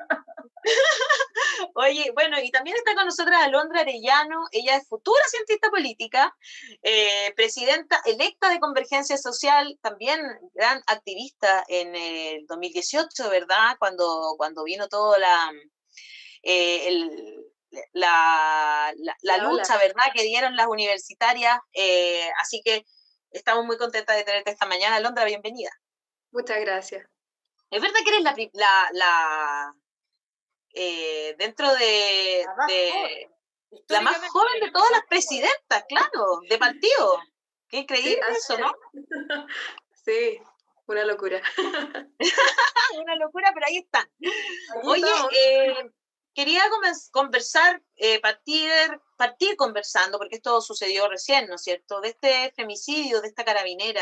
Oye, bueno, y también está con nosotras Alondra Arellano. Ella es futura cientista política, eh, presidenta electa de Convergencia Social, también gran activista en el dos mil dieciocho, ¿verdad? Cuando, cuando vino toda la, eh, el, la, la, la lucha, ¿verdad?, que dieron las universitarias. Eh, así que estamos muy contentas de tenerte esta mañana. Alondra, bienvenida. Muchas gracias. ¿Es verdad que eres la... la, la Eh, dentro de la más, de, joven. la más joven de todas las presidentas, claro, de partido? Qué increíble sí, eso, ¿no? Sí, una locura. Una locura, pero ahí están. Oye, eh, quería conversar, eh, partir, partir conversando, porque esto sucedió recién, ¿no es cierto?, de este femicidio, de esta carabinera,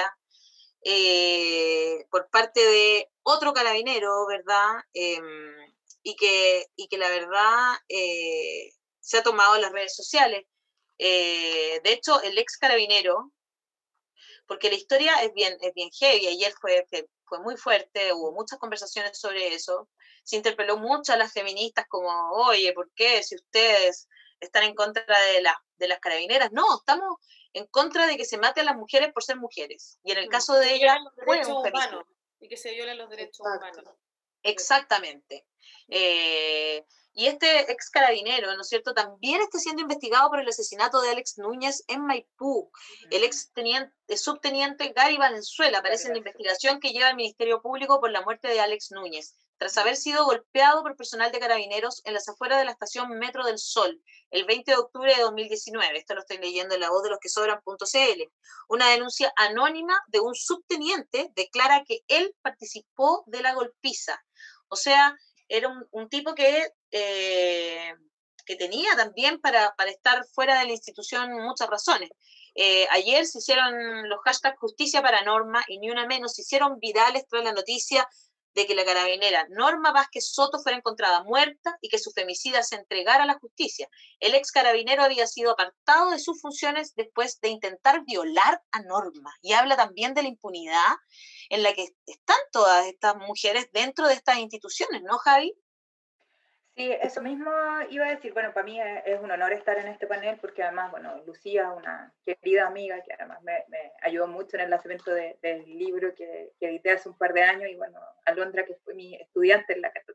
eh, por parte de otro carabinero, ¿verdad?, eh, Y que, y que la verdad eh, se ha tomado en las redes sociales. Eh, de hecho, el ex carabinero, porque la historia es bien, es bien heavy, ayer fue, fue muy fuerte, hubo muchas conversaciones sobre eso, se interpeló mucho a las feministas como, oye, ¿por qué? Si ustedes están en contra de, la, de las carabineras. No, estamos en contra de que se mate a las mujeres por ser mujeres. Y en el caso de ellas, fue un femicidio. Y que se violen los derechos Exacto. humanos. Exactamente. Eh, y este ex carabinero, ¿no es cierto?, también está siendo investigado por el asesinato de Alex Núñez en Maipú. El ex teniente, subteniente Gary Valenzuela aparece en la investigación que lleva el Ministerio Público por la muerte de Alex Núñez, tras haber sido golpeado por personal de carabineros en las afueras de la estación Metro del Sol, el veinte de octubre de dos mil diecinueve. Esto lo estoy leyendo en La Voz de los que Sobran punto c l. Una denuncia anónima de un subteniente declara que él participó de la golpiza. O sea, era un, un tipo que, eh, que tenía también para, para estar fuera de la institución muchas razones. Eh, ayer se hicieron los hashtags Justicia para Norma y Ni Una Menos, se hicieron virales tras la noticia de que la carabinera Norma Vázquez Soto fuera encontrada muerta y que su femicida se entregara a la justicia. El ex carabinero había sido apartado de sus funciones después de intentar violar a Norma. Y habla también de la impunidad en la que están todas estas mujeres dentro de estas instituciones, ¿no, Javi? Sí, eso mismo iba a decir. Bueno, para mí es un honor estar en este panel porque además, bueno, Lucía, una querida amiga que además me, me ayudó mucho en el lanzamiento de, del libro que, que edité hace un par de años, y bueno, Alondra, que fue mi estudiante en la Católica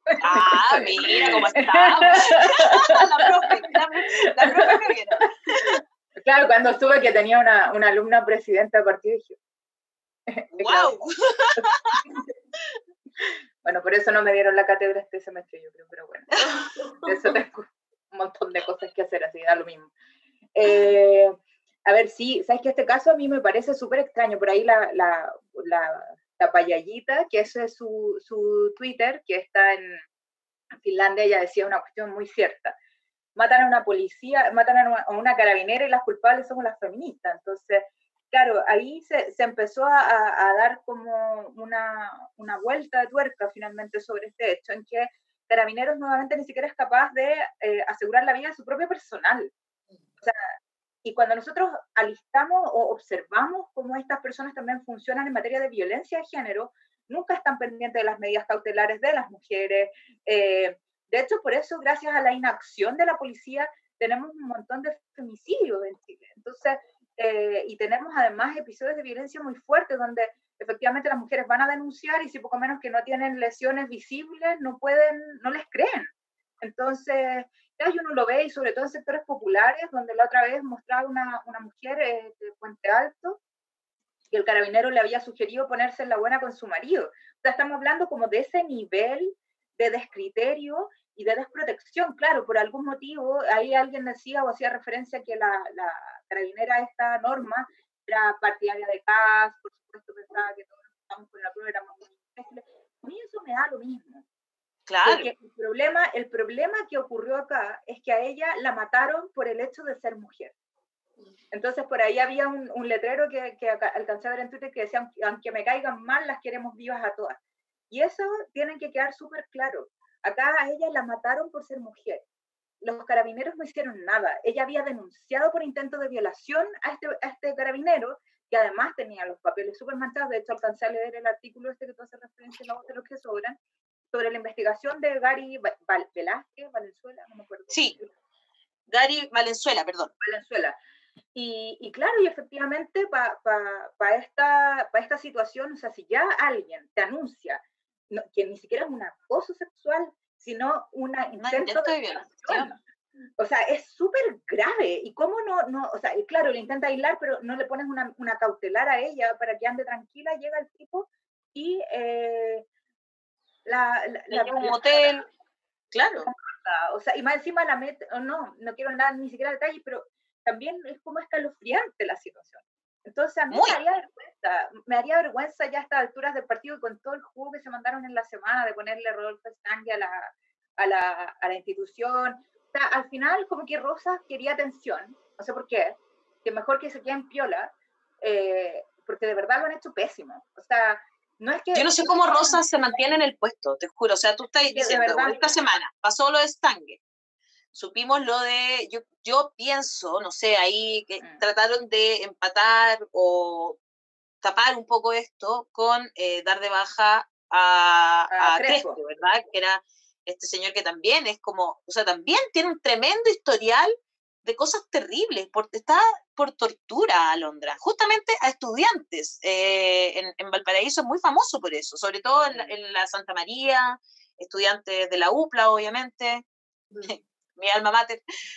Ah, mira cómo estamos. La profe, la, la profe Javiera. Claro, cuando supe que tenía una, una alumna presidenta de partido, dije, ¡Wow! Bueno, por eso no me dieron la cátedra este semestre, yo creo, pero bueno, de eso tengo un montón de cosas que hacer, así da lo mismo. Eh, a ver, sí, sabes que este caso a mí me parece súper extraño, por ahí la, la, la, la payallita, que ese es su, su Twitter, que está en Finlandia, ella decía una cuestión muy cierta. Matan a una policía, matan a una, a una carabinera y las culpables somos las feministas. Entonces, claro, ahí se, se empezó a, a dar como una, una vuelta de tuerca finalmente sobre este hecho, en que Carabineros nuevamente ni siquiera es capaz de eh, asegurar la vida de su propio personal. O sea, y cuando nosotros alistamos o observamos cómo estas personas también funcionan en materia de violencia de género, nunca están pendientes de las medidas cautelares de las mujeres. Eh, de hecho, por eso, gracias a la inacción de la policía, tenemos un montón de femicidios en Chile. Entonces, eh, y tenemos además episodios de violencia muy fuertes donde efectivamente las mujeres van a denunciar y si poco menos que no tienen lesiones visibles, no pueden, no les creen. Entonces, ya uno lo ve y sobre todo en sectores populares, donde la otra vez mostraba una, una mujer eh, de Puente Alto, que el carabinero le había sugerido ponerse en la buena con su marido. O sea, estamos hablando como de ese nivel de descriterio y de desprotección. Claro, por algún motivo, ahí alguien decía o hacía referencia a que la, la carabinera, esta Norma, era partidaria de C A S, por supuesto pensaba que todos estábamos con la prueba, éramos muy imbéciles. A mí eso me da lo mismo. Claro. Porque el problema, el problema que ocurrió acá es que a ella la mataron por el hecho de ser mujer. Entonces, por ahí había un, un letrero que, que alcancé a ver en Twitter que decía, aunque me caigan mal, las queremos vivas a todas. Y eso tienen que quedar súper claro. Acá a ella la mataron por ser mujer. Los carabineros no hicieron nada. Ella había denunciado por intento de violación a este, a este carabinero, que además tenía los papeles súper manchados. De hecho, alcancé a leer el artículo este que tú haces referencia en La Voz de los que Sobran, sobre la investigación de Gary Val Velázquez, Valenzuela, no me acuerdo. Sí, Gary Valenzuela, perdón. Valenzuela. Y, y claro, y efectivamente para pa, pa esta, pa esta situación, o sea, si ya alguien te anuncia no, que ni siquiera es un acoso sexual, sino una intento de violación, o sea, es súper grave. ¿Y cómo no, no, o sea, claro, le intenta aislar, pero no le pones una, una cautelar a ella para que ande tranquila, llega el tipo y eh, la... la, la, la un hotel, la, claro. O sea, y más encima la mete, o no, no quiero nada, ni siquiera detalles, pero también es como escalofriante la situación. Entonces a mí Muy. me haría vergüenza, me haría vergüenza ya a estas alturas del partido y con todo el jugo que se mandaron en la semana de ponerle Rodolfo Stanley a la, a, la, a la institución. O sea, al final como que Rosas quería atención, no sé por qué, que mejor que se queden piola, eh, porque de verdad lo han hecho pésimo. O sea, no es que... Yo no sé cómo Rosas se mantiene en el puesto, te juro. O sea, tú estás diciendo, verdad, esta semana pasó lo de Stanley. Supimos lo de, yo, yo pienso, no sé, ahí que mm. trataron de empatar o tapar un poco esto con eh, dar de baja a, a, a Crespo, ¿verdad? Que era este señor que también es como, o sea, también tiene un tremendo historial de cosas terribles, porque está por tortura a Alondra, justamente a estudiantes. Eh, en, en Valparaíso es muy famoso por eso, sobre todo en la, en la Santa María, estudiantes de la UPLA, obviamente. Mm. Mi alma mater,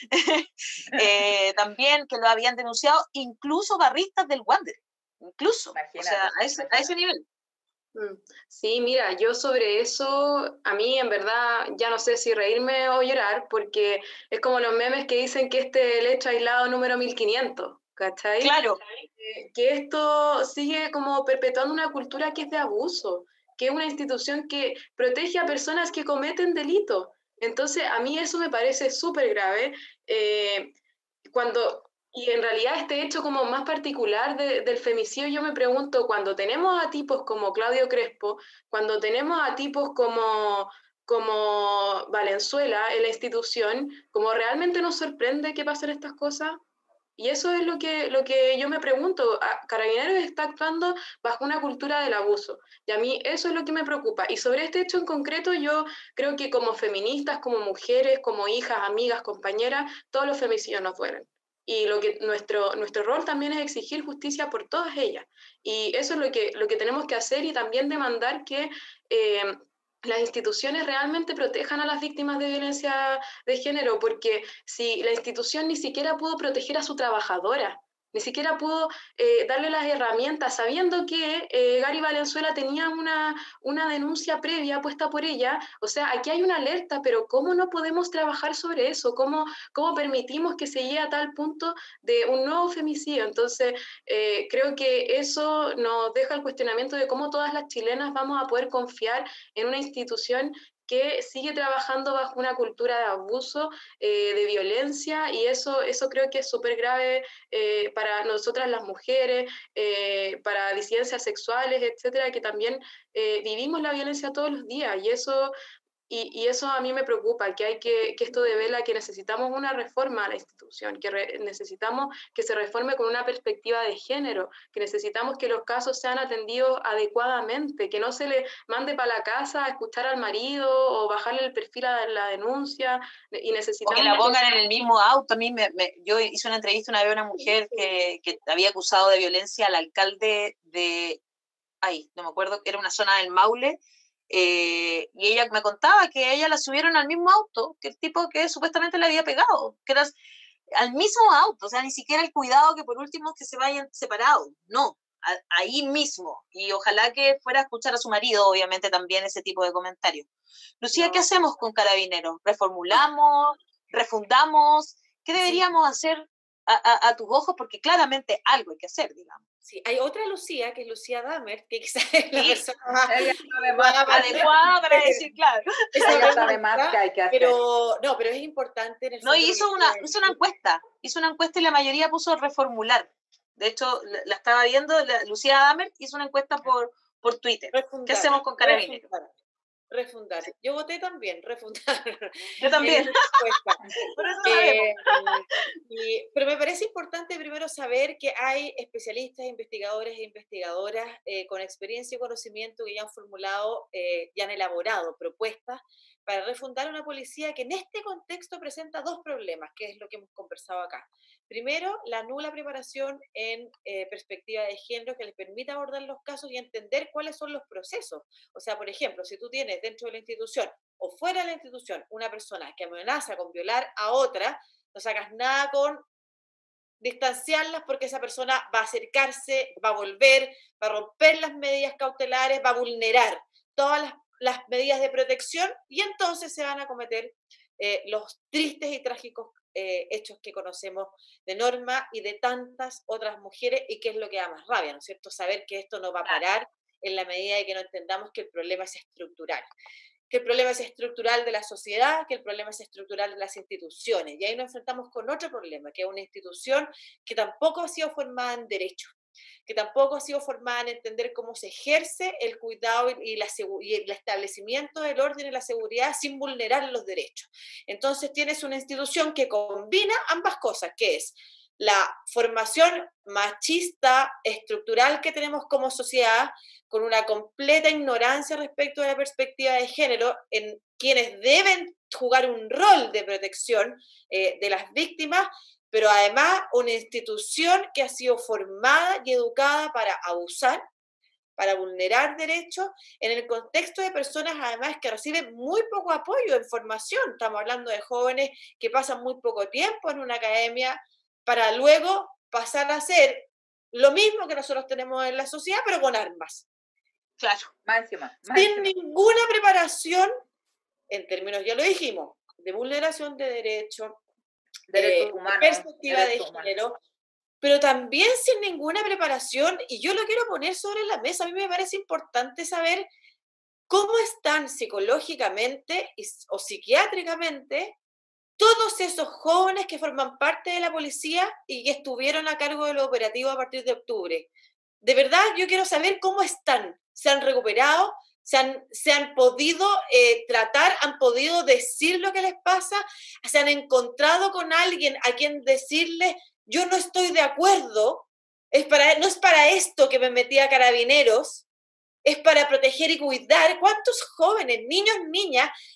eh, también que lo habían denunciado, incluso barristas del Wander, incluso, imagínate, o sea, a ese, a ese nivel. Sí, mira, yo sobre eso, a mí en verdad ya no sé si reírme o llorar, porque es como los memes que dicen que este es el hecho aislado número mil quinientos, ¿cachai? Claro. Que, que esto sigue como perpetuando una cultura que es de abuso, que es una institución que protege a personas que cometen delitos. Entonces, a mí eso me parece súper grave, eh, cuando, y en realidad este hecho como más particular de, del femicidio, yo me pregunto, cuando tenemos a tipos como Claudio Crespo, cuando tenemos a tipos como, como Valenzuela en la institución, como realmente nos sorprende que pasen estas cosas. Y eso es lo que, lo que yo me pregunto. Carabineros está actuando bajo una cultura del abuso. Y a mí eso es lo que me preocupa. Y sobre este hecho en concreto, yo creo que como feministas, como mujeres, como hijas, amigas, compañeras, todos los femicidios nos duelen. Y lo que, nuestro, nuestro rol también es exigir justicia por todas ellas. Y eso es lo que, lo que tenemos que hacer y también demandar que... Eh, las instituciones realmente protejan a las víctimas de violencia de género, porque si la institución ni siquiera pudo proteger a su trabajadora, ni siquiera pudo eh, darle las herramientas, sabiendo que eh, Gary Valenzuela tenía una, una denuncia previa puesta por ella. O sea, aquí hay una alerta, pero ¿cómo no podemos trabajar sobre eso? ¿Cómo, cómo permitimos que se llegue a tal punto de un nuevo femicidio? Entonces, eh, creo que eso nos deja el cuestionamiento de cómo todas las chilenas vamos a poder confiar en una institución que sigue trabajando bajo una cultura de abuso, eh, de violencia, y eso, eso creo que es súper grave eh, para nosotras las mujeres, eh, para disidencias sexuales, etcétera, que también eh, vivimos la violencia todos los días, y eso... Y, y eso a mí me preocupa, que, hay que, que esto devela que necesitamos una reforma a la institución, que re, necesitamos que se reforme con una perspectiva de género, que necesitamos que los casos sean atendidos adecuadamente, que no se le mande para la casa a escuchar al marido o bajarle el perfil a la denuncia, y necesitamos... O que la pongan en el mismo auto. A mí me, me, yo hice una entrevista una vez a una mujer que, que había acusado de violencia al alcalde de... Ay, no me acuerdo, era una zona del Maule. Eh, y ella me contaba que a ella la subieron al mismo auto que el tipo que supuestamente le había pegado, que era al mismo auto, o sea, ni siquiera el cuidado que por último que se vayan separados, no, a, ahí mismo, y ojalá que fuera a escuchar a su marido, obviamente también ese tipo de comentarios. Lucía, no. ¿Qué hacemos con Carabineros? ¿Reformulamos? ¿Refundamos? ¿Qué deberíamos hacer a, a, a tus ojos? Porque claramente algo hay que hacer, digamos. Sí, hay otra Lucía, que es Lucía Dahmer, que quizás es la sí. persona más, más adecuada para decir, claro. Ella sabe más que hay que hacer. Pero, no, pero es importante. En el no, y hizo una, hizo una encuesta, hizo una encuesta y la mayoría puso reformular. De hecho, la, la estaba viendo, la, Lucía Dahmer hizo una encuesta por, por Twitter. Refundar, ¿qué hacemos con Carabineros? Refundar. refundar. Sí. Yo voté también, refundar. Yo también. eh, y, pero me parece importante primero saber que hay especialistas, investigadores e investigadoras eh, con experiencia y conocimiento que ya han formulado, eh, ya han elaborado propuestas para refundar una policía que en este contexto presenta dos problemas, que es lo que hemos conversado acá. Primero, la nula preparación en eh, perspectiva de género que les permita abordar los casos y entender cuáles son los procesos. O sea, por ejemplo, si tú tienes dentro de la institución o fuera de la institución una persona que amenaza con violar a otra, no sacas nada con distanciarlas porque esa persona va a acercarse, va a volver, va a romper las medidas cautelares, va a vulnerar todas las, las medidas de protección y entonces se van a cometer eh, los tristes y trágicos Eh, hechos que conocemos de Norma y de tantas otras mujeres, y que es lo que da más rabia, ¿no es cierto? Saber que esto no va a parar en la medida de que no entendamos que el problema es estructural, que el problema es estructural de la sociedad, que el problema es estructural de las instituciones, y ahí nos enfrentamos con otro problema, que es una institución que tampoco ha sido formada en derecho, que tampoco ha sido formada en entender cómo se ejerce el cuidado y, la, y el establecimiento del orden y la seguridad sin vulnerar los derechos. Entonces tienes una institución que combina ambas cosas, que es la formación machista estructural que tenemos como sociedad, con una completa ignorancia respecto de la perspectiva de género en quienes deben jugar un rol de protección eh, de las víctimas, pero además una institución que ha sido formada y educada para abusar, para vulnerar derechos, en el contexto de personas además que reciben muy poco apoyo en formación. Estamos hablando de jóvenes que pasan muy poco tiempo en una academia para luego pasar a hacer lo mismo que nosotros tenemos en la sociedad, pero con armas. Claro. Máxima, máxima. Sin ninguna preparación, en términos, ya lo dijimos, de vulneración de derechos, derechos eh, humanos, perspectiva derechos de género, humanos. Pero también sin ninguna preparación, y yo lo quiero poner sobre la mesa. A mí me parece importante saber cómo están psicológicamente y, o psiquiátricamente todos esos jóvenes que forman parte de la policía y que estuvieron a cargo de lo operativo a partir de octubre. De verdad, yo quiero saber cómo están, se han recuperado, se han, se han podido eh, tratar, han podido decir lo que les pasa, se han encontrado con alguien a quien decirle, yo no estoy de acuerdo, es para, no es para esto que me metí a Carabineros, es para proteger y cuidar. ¿Cuántos jóvenes, niños, niñas,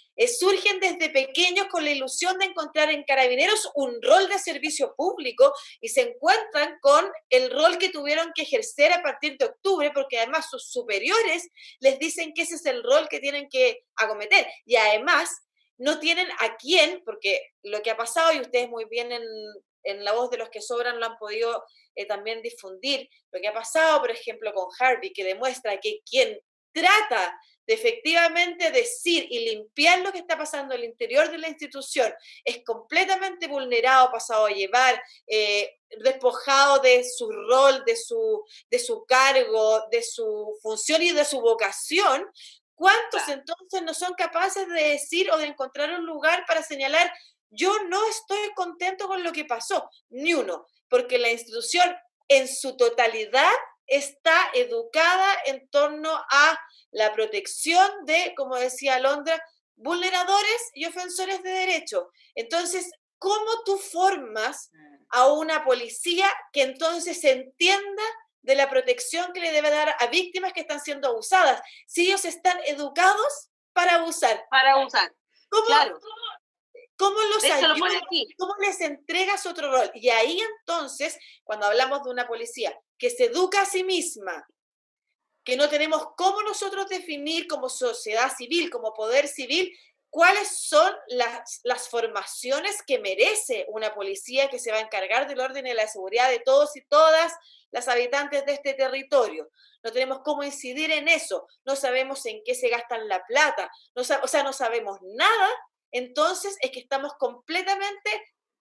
eh, surgen desde pequeños con la ilusión de encontrar en Carabineros un rol de servicio público y se encuentran con el rol que tuvieron que ejercer a partir de octubre, porque además sus superiores les dicen que ese es el rol que tienen que acometer. Y además no tienen a quién, porque lo que ha pasado, y ustedes muy bien en, en La Voz de los que Sobran lo han podido eh, también difundir, lo que ha pasado, por ejemplo, con Harvey, que demuestra que quien trata de efectivamente decir y limpiar lo que está pasando al interior de la institución es completamente vulnerado, pasado a llevar, eh, despojado de su rol, de su, de su cargo, de su función y de su vocación. ¿Cuántos entonces no son capaces de decir o de encontrar un lugar para señalar, yo no estoy contento con lo que pasó? Ni uno, porque la institución en su totalidad está educada en torno a la protección de, como decía Alondra, vulneradores y ofensores de derechos. Entonces, ¿cómo tú formas a una policía que entonces entienda de la protección que le debe dar a víctimas que están siendo abusadas, si ellos están educados para abusar? Para abusar, ¿Cómo, claro. ¿Cómo los Eso lo ayudas? pone aquí. ¿Cómo les entregas otro rol? Y ahí entonces, cuando hablamos de una policía que se educa a sí misma, que no tenemos cómo nosotros definir como sociedad civil, como poder civil, cuáles son las, las formaciones que merece una policía que se va a encargar del orden y la seguridad de todos y todas las habitantes de este territorio. No tenemos cómo incidir en eso, no sabemos en qué se gastan la plata, no, o sea, no sabemos nada. Entonces es que estamos completamente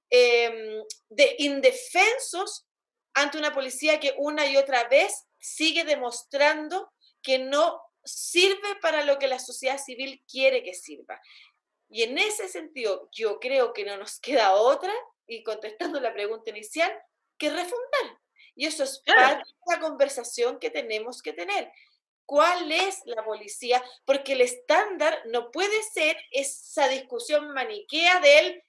eh, de indefensos ante una policía que una y otra vez sigue demostrando que no sirve para lo que la sociedad civil quiere que sirva. Y en ese sentido, yo creo que no nos queda otra, y contestando la pregunta inicial, que refundar. Y eso es parte de la conversación que tenemos que tener. ¿Cuál es la policía? Porque el estándar no puede ser esa discusión maniquea del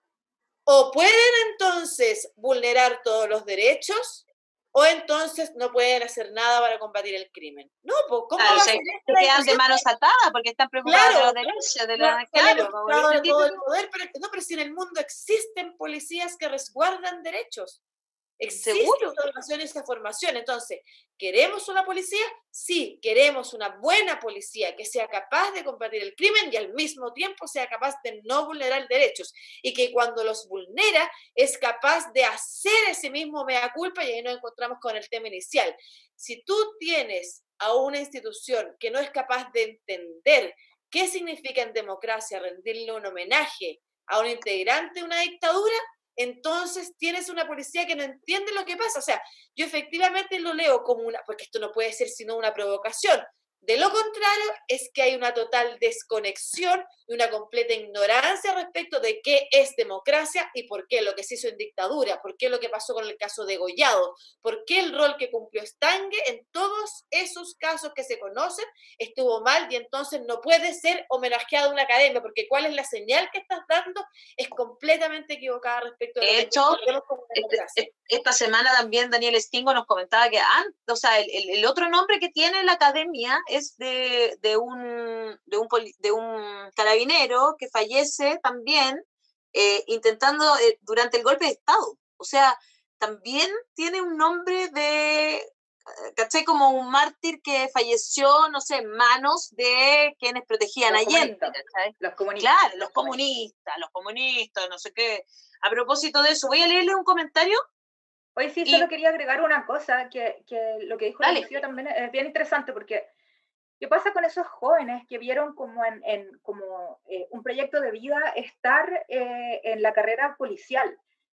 o pueden entonces vulnerar todos los derechos o entonces no pueden hacer nada para combatir el crimen. No, pues, ¿cómo claro, va a se, ser se quedan de manos atadas porque están preocupados claro, de los derechos, de la, no, claro, claro, de todo el poder, pero, no, pero si en el mundo existen policías que resguardan derechos. Existe esa educación y esa formación. Entonces, ¿queremos una policía? Sí, queremos una buena policía que sea capaz de combatir el crimen y al mismo tiempo sea capaz de no vulnerar derechos. Y que cuando los vulnera es capaz de hacer ese mismo mea culpa, y ahí nos encontramos con el tema inicial. Si tú tienes a una institución que no es capaz de entender qué significa en democracia rendirle un homenaje a un integrante de una dictadura, entonces tienes una policía que no entiende lo que pasa. O sea, yo efectivamente lo leo como una, porque esto no puede ser sino una provocación. De lo contrario, es que hay una total desconexión y una completa ignorancia respecto de qué es democracia y por qué lo que se hizo en dictadura, por qué lo que pasó con el caso de Gollado, por qué el rol que cumplió Stange en todos esos casos que se conocen estuvo mal y entonces no puede ser homenajeado a una academia, porque cuál es la señal que estás dando es completamente equivocada respecto de lo de que hecho, entendemos como democracia. Este, esta semana también Daniel Stingo nos comentaba que antes, o sea, el, el, el otro nombre que tiene la academia es de, de, un, de, un, de un carabinero que fallece también eh, intentando eh, durante el golpe de Estado. O sea, también tiene un nombre de, ¿cachai? Como un mártir que falleció, no sé, en manos de quienes protegían a Allende. Los comunistas. Claro, los comunistas, los comunistas, no sé qué. A propósito de eso, voy a leerle un comentario. Hoy sí, y... solo quería agregar una cosa, que, que lo que dijo Lucía también es bien interesante, porque ¿qué pasa con esos jóvenes que vieron como, en, en, como eh, un proyecto de vida estar eh, en la carrera policial?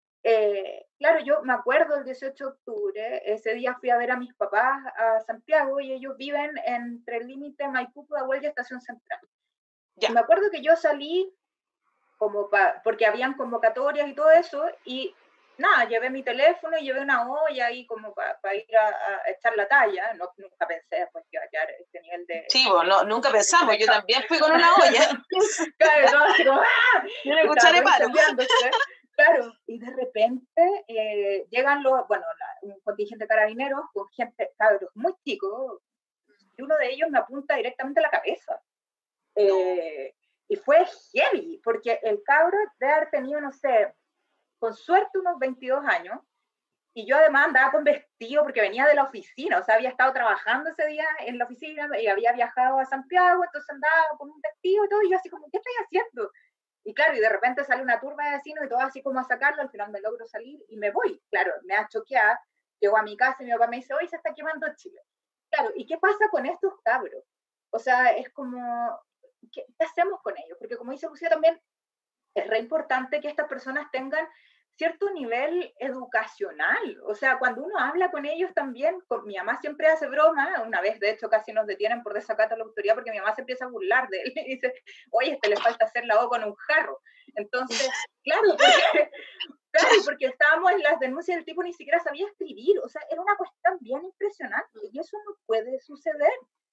Eh, claro, yo me acuerdo el dieciocho de octubre, ese día fui a ver a mis papás a Santiago y ellos viven entre el límite Maipú-Pudahuel y Estación Central. Ya. Y me acuerdo que yo salí como pa, porque habían convocatorias y todo eso, y nada, llevé mi teléfono y llevé una olla ahí como para pa ir a, a echar la talla. No, nunca pensé pues que iba a quedar este nivel de... Sí, bueno, no, nunca pensamos, yo también fui con una olla. Claro, todo así como ¡ah! Yo le escucharé paro. Claro, y de repente eh, llegan los, bueno, la, un contingente de carabineros con gente, cabros muy chicos, y uno de ellos me apunta directamente a la cabeza. Eh, Y fue heavy, porque el cabro debe haber tenido, no sé, con suerte unos veintidós años, y yo además andaba con vestido porque venía de la oficina, o sea, había estado trabajando ese día en la oficina y había viajado a Santiago, entonces andaba con un vestido y todo, y yo así como, ¿qué estoy haciendo? Y claro, y de repente sale una turba de vecinos y todo así como a sacarlo, al final me logro salir y me voy. Claro, me ha choqueado, llego a mi casa y mi papá me dice, oye, se está quemando Chile. Claro, ¿y qué pasa con estos cabros? O sea, es como, ¿qué, qué hacemos con ellos? Porque como dice Lucía también, es re importante que estas personas tengan cierto nivel educacional, o sea, cuando uno habla con ellos también, con, mi mamá siempre hace broma, una vez de hecho casi nos detienen por desacato a la autoridad porque mi mamá se empieza a burlar de él y dice, oye, este le falta hacer la O con un jarro, entonces, claro, porque, claro, porque estábamos en las denuncias, el tipo ni siquiera sabía escribir, o sea, era una cuestión bien impresionante, y eso no puede suceder.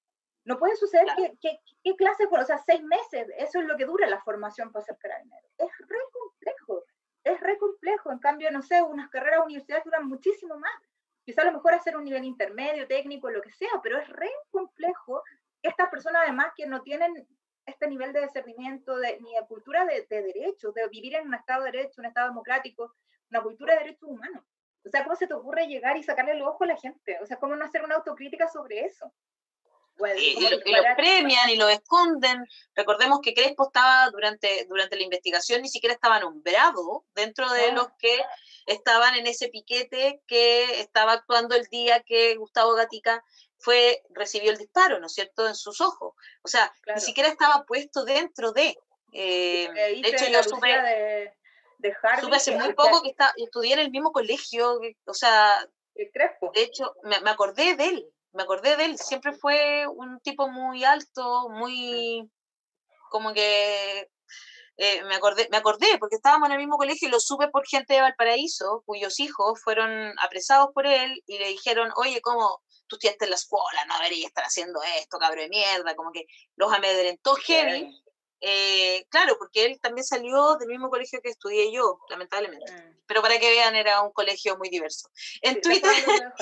No puede suceder claro. que, que, que clases, o sea, seis meses, eso es lo que dura la formación para ser carabinero. Es re complejo, es re complejo. En cambio, no sé, unas carreras universitarias duran muchísimo más. Quizá a lo mejor hacer un nivel intermedio, técnico, lo que sea, pero es re complejo. Estas personas, además, que no tienen este nivel de discernimiento, de, ni de cultura de, de derechos, de vivir en un Estado de Derecho, un Estado democrático, una cultura de derechos humanos. O sea, ¿cómo se te ocurre llegar y sacarle el ojo a la gente? O sea, ¿cómo no hacer una autocrítica sobre eso? Bueno, y, y, lo, y los premian y los esconden. Recordemos que Crespo estaba durante, durante la investigación, ni siquiera estaba nombrado dentro de oh. los que estaban en ese piquete que estaba actuando el día que Gustavo Gatica fue, recibió el disparo, ¿no es cierto?, en sus ojos. O sea, claro. ni siquiera estaba puesto dentro de... Eh, de hecho, yo supe, de, de Harvey, supe hace muy poco que está, estudié en el mismo colegio, o sea, Crespo. De hecho, me, me acordé de él. Me acordé de él, siempre fue un tipo muy alto, muy, como que, eh, me acordé, me acordé, porque estábamos en el mismo colegio y lo supe por gente de Valparaíso, cuyos hijos fueron apresados por él y le dijeron, oye, ¿cómo tú estudiaste en la escuela? No deberías estar haciendo esto, cabro de mierda, como que los amedrentó heavy. Eh, claro, porque él también salió del mismo colegio que estudié yo, lamentablemente. Mm. Pero para que vean, era un colegio muy diverso. En sí, Twitter...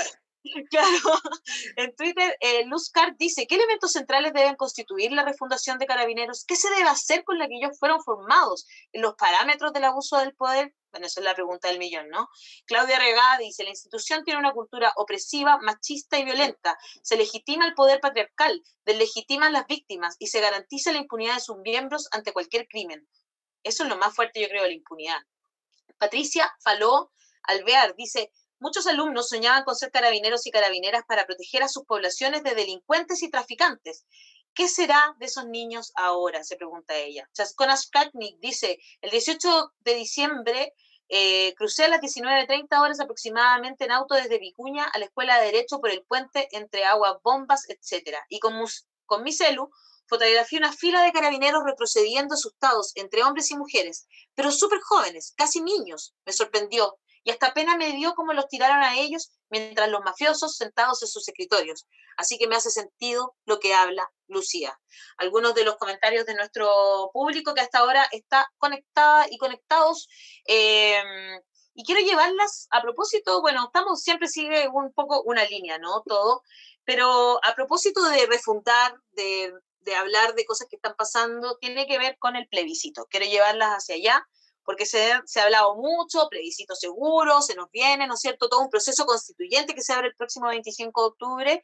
Claro, en Twitter, eh, Luzcard dice, ¿qué elementos centrales deben constituir la refundación de Carabineros? ¿Qué se debe hacer con la que ellos fueron formados? ¿En los parámetros del abuso del poder? Bueno, esa es la pregunta del millón, ¿no? Claudia Regada dice, la institución tiene una cultura opresiva, machista y violenta. Se legitima el poder patriarcal, deslegitiman las víctimas y se garantiza la impunidad de sus miembros ante cualquier crimen. Eso es lo más fuerte, yo creo, de la impunidad. Patricia Faló Alvear dice, muchos alumnos soñaban con ser carabineros y carabineras para proteger a sus poblaciones de delincuentes y traficantes. ¿Qué será de esos niños ahora?, se pregunta ella. Chascona Skaknik dice, el dieciocho de diciembre eh, crucé a las diecinueve treinta horas aproximadamente en auto desde Vicuña a la Escuela de Derecho por el puente entre aguas, bombas, etcétera. Y con, mus, con mi celu fotografié una fila de carabineros retrocediendo asustados entre hombres y mujeres, pero súper jóvenes, casi niños. Me sorprendió. Y hasta pena me dio cómo los tiraron a ellos mientras los mafiosos sentados en sus escritorios. Así que me hace sentido lo que habla Lucía. Algunos de los comentarios de nuestro público que hasta ahora está conectada y conectados. Eh, y quiero llevarlas a propósito, bueno, estamos, siempre sigue un poco una línea, ¿no? Todo. Pero a propósito de refundar, de, de hablar de cosas que están pasando, tiene que ver con el plebiscito. Quiero llevarlas hacia allá, porque se, se ha hablado mucho, plebiscito seguro, se nos viene, ¿no es cierto?, todo un proceso constituyente que se abre el próximo veinticinco de octubre,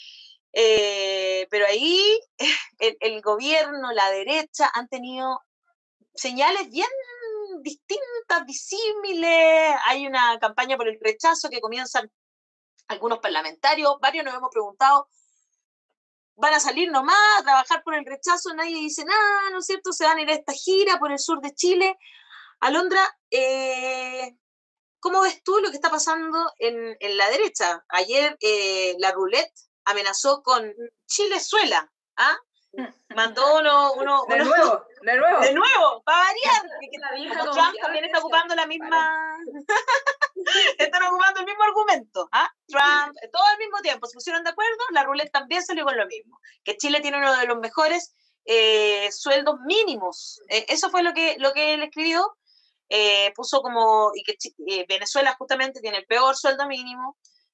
eh, pero ahí el, el gobierno, la derecha, han tenido señales bien distintas, disímiles. Hay una campaña por el rechazo que comienzan algunos parlamentarios, varios nos hemos preguntado, ¿van a salir nomás a trabajar por el rechazo? Nadie dice nada, ¿no es cierto?, se van a ir a esta gira por el sur de Chile. Alondra, eh, ¿cómo ves tú lo que está pasando en, en la derecha? Ayer eh, la Roulette amenazó con Chilezuela, ¿ah? Mandó uno... uno, de uno nuevo, de nuevo. De nuevo, para variar. Que, como Trump también está ocupando la misma... Están ocupando el mismo argumento, ¿ah? Trump, todo al mismo tiempo, se pusieron de acuerdo, la Roulette también salió con lo mismo. Que Chile tiene uno de los mejores eh, sueldos mínimos. Eh, eso fue lo que, lo que él escribió. Eh, puso como, y que eh, Venezuela justamente tiene el peor sueldo mínimo,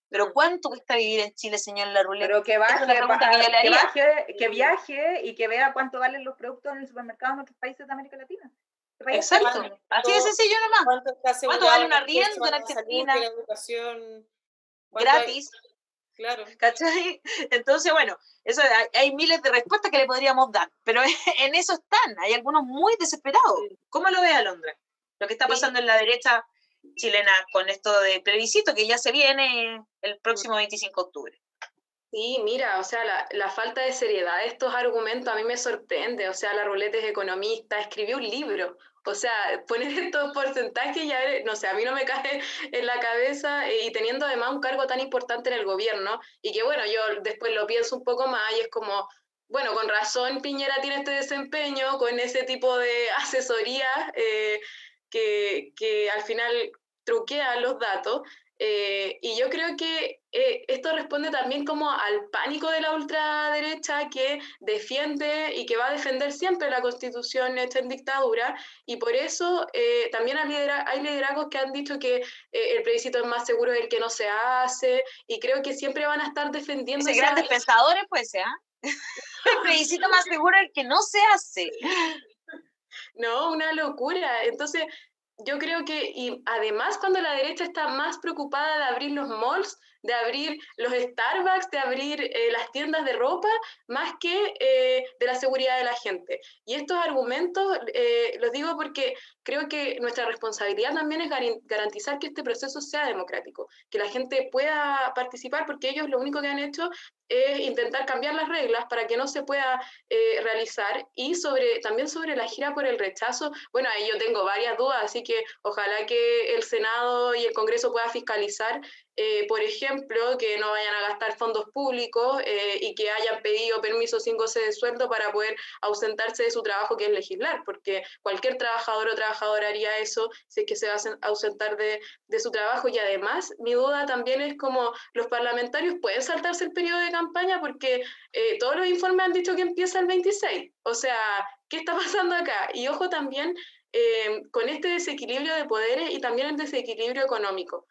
Pero ¿cuánto cuesta vivir en Chile, señor Larroulette? Pero que baje, Esa es la pregunta pa- que yo le que, haría. baje, que viaje y que vea cuánto valen los productos en el supermercado en otros países de América Latina. ¿Qué país está Exacto. viendo? Así de sencillo nomás. ¿Cuánto está ¿Cuánto asegurado vale un el acceso arriendo en a la salud y Argentina? la educación? ¿Cuánto hay? Gratis. Claro. ¿Cachai? Entonces, bueno, eso hay, hay miles de respuestas que le podríamos dar, pero en eso están. Hay algunos muy desesperados. ¿Cómo lo ve Alondra? Lo que está pasando en la derecha chilena con esto de plebiscito que ya se viene el próximo veinticinco de octubre. Sí, mira, o sea, la, la falta de seriedad de estos argumentos a mí me sorprende. O sea, Larroulette es economista, escribió un libro. O sea, poner estos porcentajes y a ver, no sé, a mí no me cae en la cabeza, eh, y teniendo además un cargo tan importante en el gobierno, y que bueno, yo después lo pienso un poco más y es como, bueno, con razón Piñera tiene este desempeño, con ese tipo de asesoría, eh, que, que al final truquea los datos. Eh, y yo creo que eh, esto responde también como al pánico de la ultraderecha que defiende y que va a defender siempre la Constitución hecha en dictadura, y por eso eh, también hay, lidera hay liderazgos que han dicho que eh, el plebiscito es más seguro del que no se hace, y creo que siempre van a estar defendiendo Ese esa... grandes pensadores, pues, ¿eh? El plebiscito más seguro es el que no se hace. No, una locura. Entonces, yo creo que, y además cuando la derecha está más preocupada de abrir los malls, de abrir los Starbucks, de abrir eh, las tiendas de ropa, más que eh, de la seguridad de la gente. Y estos argumentos eh, los digo porque creo que nuestra responsabilidad también es garantizar que este proceso sea democrático, que la gente pueda participar, porque ellos lo único que han hecho es intentar cambiar las reglas para que no se pueda eh, realizar. Y sobre, también sobre la gira por el rechazo, bueno, ahí yo tengo varias dudas, así que ojalá que el Senado y el Congreso puedan fiscalizar, eh, por ejemplo, que no vayan a gastar fondos públicos eh, y que hayan pedido permiso sin goce de sueldo para poder ausentarse de su trabajo, que es legislar, porque cualquier trabajador o trabajadora haría eso si es que se va a ausentar de, de su trabajo. Y además, mi duda también es como los parlamentarios pueden saltarse el periodo de campaña, porque eh, todos los informes han dicho que empieza el veintiséis. O sea, ¿qué está pasando acá? Y ojo también eh, con este desequilibrio de poderes y también el desequilibrio económico.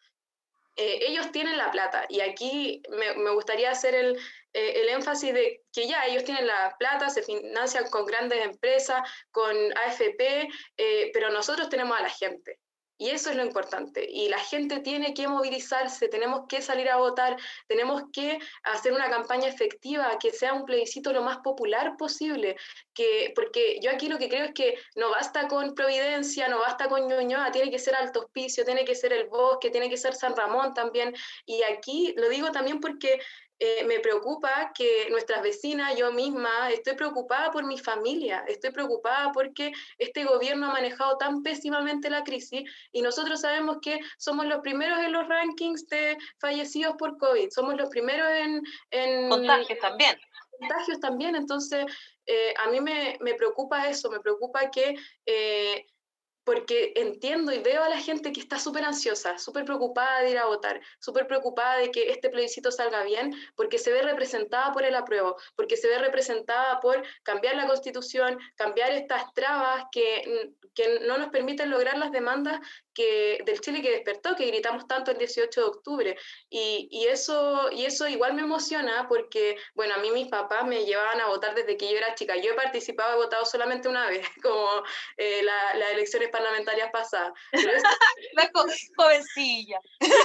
Eh, ellos tienen la plata, y aquí me, me gustaría hacer el, eh, el énfasis de que ya ellos tienen la plata, se financian con grandes empresas, con A F P, eh, pero nosotros tenemos a la gente. Y eso es lo importante. Y la gente tiene que movilizarse, tenemos que salir a votar, tenemos que hacer una campaña efectiva, que sea un plebiscito lo más popular posible. Que, porque yo aquí lo que creo es que no basta con Providencia, no basta con Ñuñoa, tiene que ser Alto Hospicio, tiene que ser El Bosque, tiene que ser San Ramón también. Y aquí lo digo también porque Eh, me preocupa que nuestras vecinas, yo misma, estoy preocupada por mi familia, estoy preocupada porque este gobierno ha manejado tan pésimamente la crisis, y nosotros sabemos que somos los primeros en los rankings de fallecidos por COVID, somos los primeros en... en contagios también. Contagios también, entonces eh, a mí me, me preocupa eso, me preocupa que... Eh, porque entiendo y veo a la gente que está súper ansiosa, súper preocupada de ir a votar, súper preocupada de que este plebiscito salga bien, porque se ve representada por el apruebo, porque se ve representada por cambiar la Constitución, cambiar estas trabas que, que no nos permiten lograr las demandas que, del Chile que despertó, que gritamos tanto el dieciocho de octubre. Y, y, eso, y eso igual me emociona porque, bueno, a mí mis papás me llevaban a votar desde que yo era chica. Yo he participado, he votado solamente una vez, como eh, las la elecciones parlamentarias pasadas. Pero es... La jo jovencilla.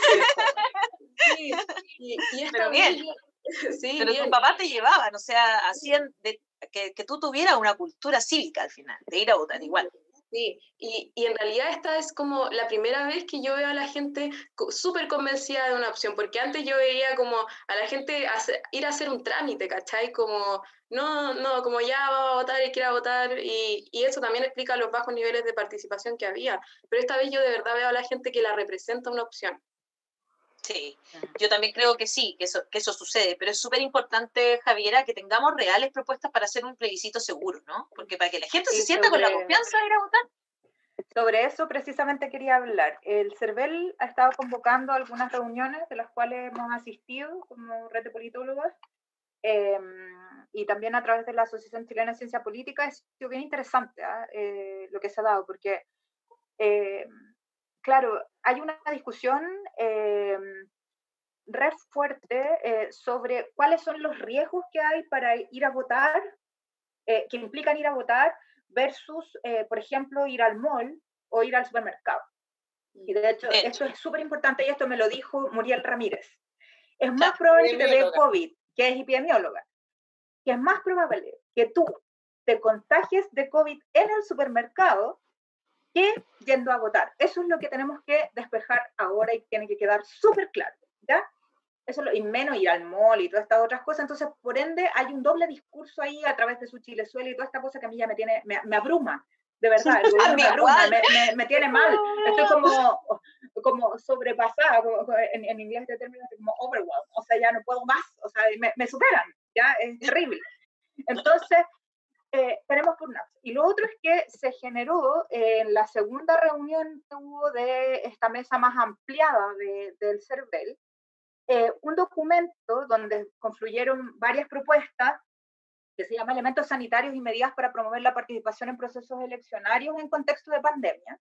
Sí, y, y esta pero bien. vez, sí, pero bien. tus papás te llevaban, o sea, hacían de, que, que tú tuvieras una cultura cívica al final, de ir a votar igual. Sí, y, y en realidad esta es como la primera vez que yo veo a la gente súper convencida de una opción, porque antes yo veía como a la gente hacer, ir a hacer un trámite, ¿cachai? Como, no, no, como ya va a votar y quiere votar, y, y eso también explica los bajos niveles de participación que había, pero esta vez yo de verdad veo a la gente que la representa una opción. Sí, yo también creo que sí, que eso, que eso sucede, pero es súper importante, Javiera, que tengamos reales propuestas para hacer un plebiscito seguro, ¿no? Porque para que la gente Sí, se sienta sobre, con la confianza de ir a votar. Sobre eso precisamente quería hablar. El CERVEL ha estado convocando algunas reuniones de las cuales hemos asistido como red de politólogos, eh, y también a través de la Asociación Chilena de Ciencia Política. Ha sido bien interesante ¿eh? Eh, lo que se ha dado, porque eh, claro, hay una discusión eh, re fuerte eh, sobre cuáles son los riesgos que hay para ir a votar, eh, que implican ir a votar, versus, eh, por ejemplo, ir al mall o ir al supermercado. Y de hecho, de hecho. esto es súper importante y esto me lo dijo Muriel Ramírez. Es más ya, probable que te dé COVID, que es epidemióloga, que es más probable que tú te contagies de COVID en el supermercado que yendo a votar. Eso es lo que tenemos que despejar ahora y tiene que quedar súper claro, ¿ya? Eso lo, y menos ir al mall y todas estas otras cosas. Entonces, por ende, hay un doble discurso ahí a través de su Chilezuela y toda esta cosa que a mí ya me tiene, me, me abruma. De verdad, el gobierno me abruma, me, me, me tiene mal. Estoy como, como sobrepasada, como, en, en inglés este término es como overwhelmed. O sea, ya no puedo más, o sea, me, me superan, ya, es terrible. Entonces, eh, tenemos por nada. Y lo otro es que se generó eh, en la segunda reunión que hubo de esta mesa más ampliada de, del CERVEL, eh, un documento donde confluyeron varias propuestas que se llama Elementos Sanitarios y Medidas para Promover la Participación en Procesos Eleccionarios en Contexto de Pandemia,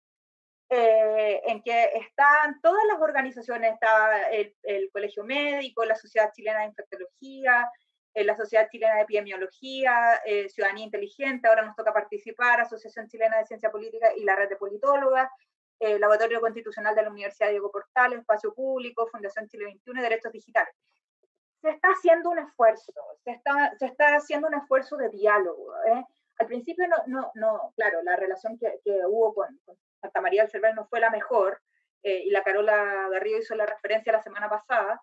eh, en que están todas las organizaciones, está el, el Colegio Médico, la Sociedad Chilena de Infectología, eh, la Sociedad Chilena de Epidemiología, eh, Ciudadanía Inteligente, ahora nos toca participar, Asociación Chilena de Ciencia Política y la Red de Politólogas, eh, Laboratorio Constitucional de la Universidad Diego Portales, Espacio Público, Fundación Chile veintiuno y Derechos Digitales. Se está haciendo un esfuerzo, se está, se está haciendo un esfuerzo de diálogo. ¿eh? Al principio, no, no, no, claro, la relación que, que hubo con, con Santa María del Cervel no fue la mejor, eh, y la Carola Garrido hizo la referencia la semana pasada,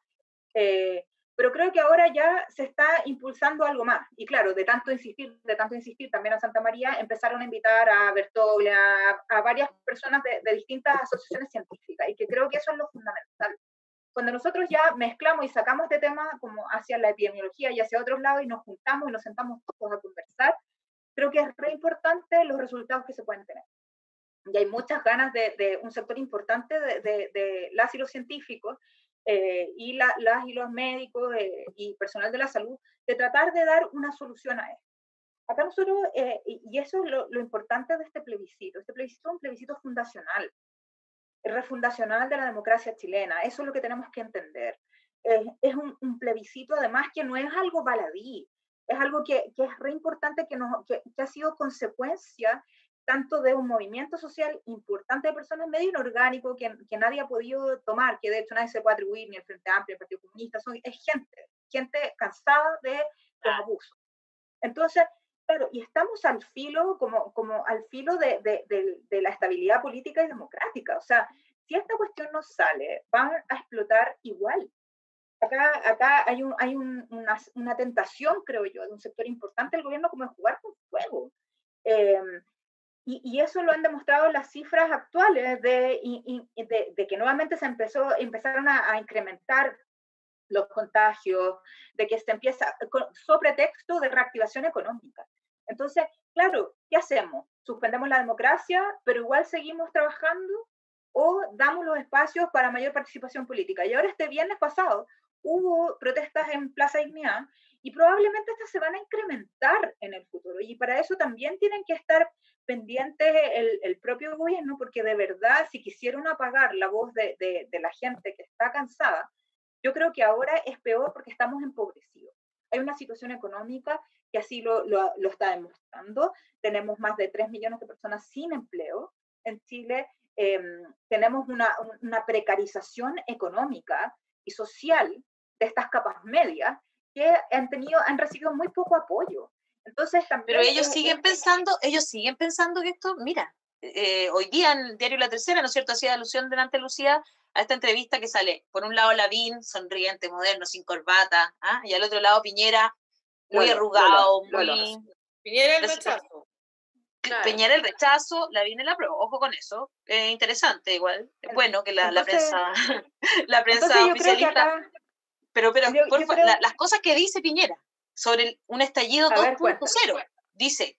eh, pero creo que ahora ya se está impulsando algo más. Y claro, de tanto insistir, de tanto insistir también a Santa María, empezaron a invitar a Bertoglia, a, a varias personas de, de distintas asociaciones científicas, y que creo que eso es lo fundamental. Cuando nosotros ya mezclamos y sacamos este tema como hacia la epidemiología y hacia otros lados y nos juntamos y nos sentamos todos a conversar, creo que es re importante los resultados que se pueden tener. Y hay muchas ganas de, de un sector importante de, de, de las y los científicos eh, y la, las y los médicos eh, y personal de la salud de tratar de dar una solución a esto. Acá nosotros, eh, y, y eso es lo, lo importante de este plebiscito, este plebiscito es un plebiscito fundacional, refundacional de la democracia chilena, eso es lo que tenemos que entender. Eh, es un, un plebiscito además que no es algo baladí, es algo que, que es re importante, que, nos, que, que ha sido consecuencia tanto de un movimiento social importante de personas medio inorgánico que, que nadie ha podido tomar, que de hecho nadie se puede atribuir, ni el Frente Amplio, ni el Partido Comunista, son, es gente, gente cansada de los abusos. Entonces, claro, y estamos al filo, como, como al filo de, de, de, de la estabilidad política y democrática. O sea, si esta cuestión no sale, van a explotar igual. Acá, acá hay, un, hay un, una, una tentación, creo yo, de un sector importante del gobierno como de jugar con fuego. Eh, y, y eso lo han demostrado las cifras actuales de, y, y de, de que nuevamente se empezó, empezaron a, a incrementar los contagios, de que se empieza, sobre pretexto de reactivación económica. Entonces, claro, ¿qué hacemos? ¿Suspendemos la democracia, pero igual seguimos trabajando? ¿O damos los espacios para mayor participación política? Y ahora este viernes pasado hubo protestas en Plaza Dignidad y probablemente estas se van a incrementar en el futuro. Y para eso también tienen que estar pendientes el, el propio gobierno, porque de verdad, si quisieron apagar la voz de, de, de la gente que está cansada, yo creo que ahora es peor porque estamos empobrecidos. Hay una situación económica que así lo, lo, lo está demostrando. Tenemos más de tres millones de personas sin empleo en Chile. Eh, tenemos una, una precarización económica y social de estas capas medias que han, tenido, han recibido muy poco apoyo. Entonces, también Pero ellos es, siguen es, pensando, ellos siguen pensando que esto, mira, eh, hoy día en el diario La Tercera, ¿no es cierto?, hacía alusión delante de Lucía a esta entrevista que sale, por un lado Lavín, sonriente, moderno, sin corbata, ¿ah? Y al otro lado Piñera, muy Lolo, arrugado, Lolo, muy... Lolo. Piñera el rechazo. Claro. Piñera el rechazo, Lavín el apruebo, ojo con eso, eh, interesante igual, es bueno que la, entonces, la prensa, la prensa oficialista, acá, pero, pero yo, por, yo creo... la, las cosas que dice Piñera sobre el, un estallido dos punto cero, dice,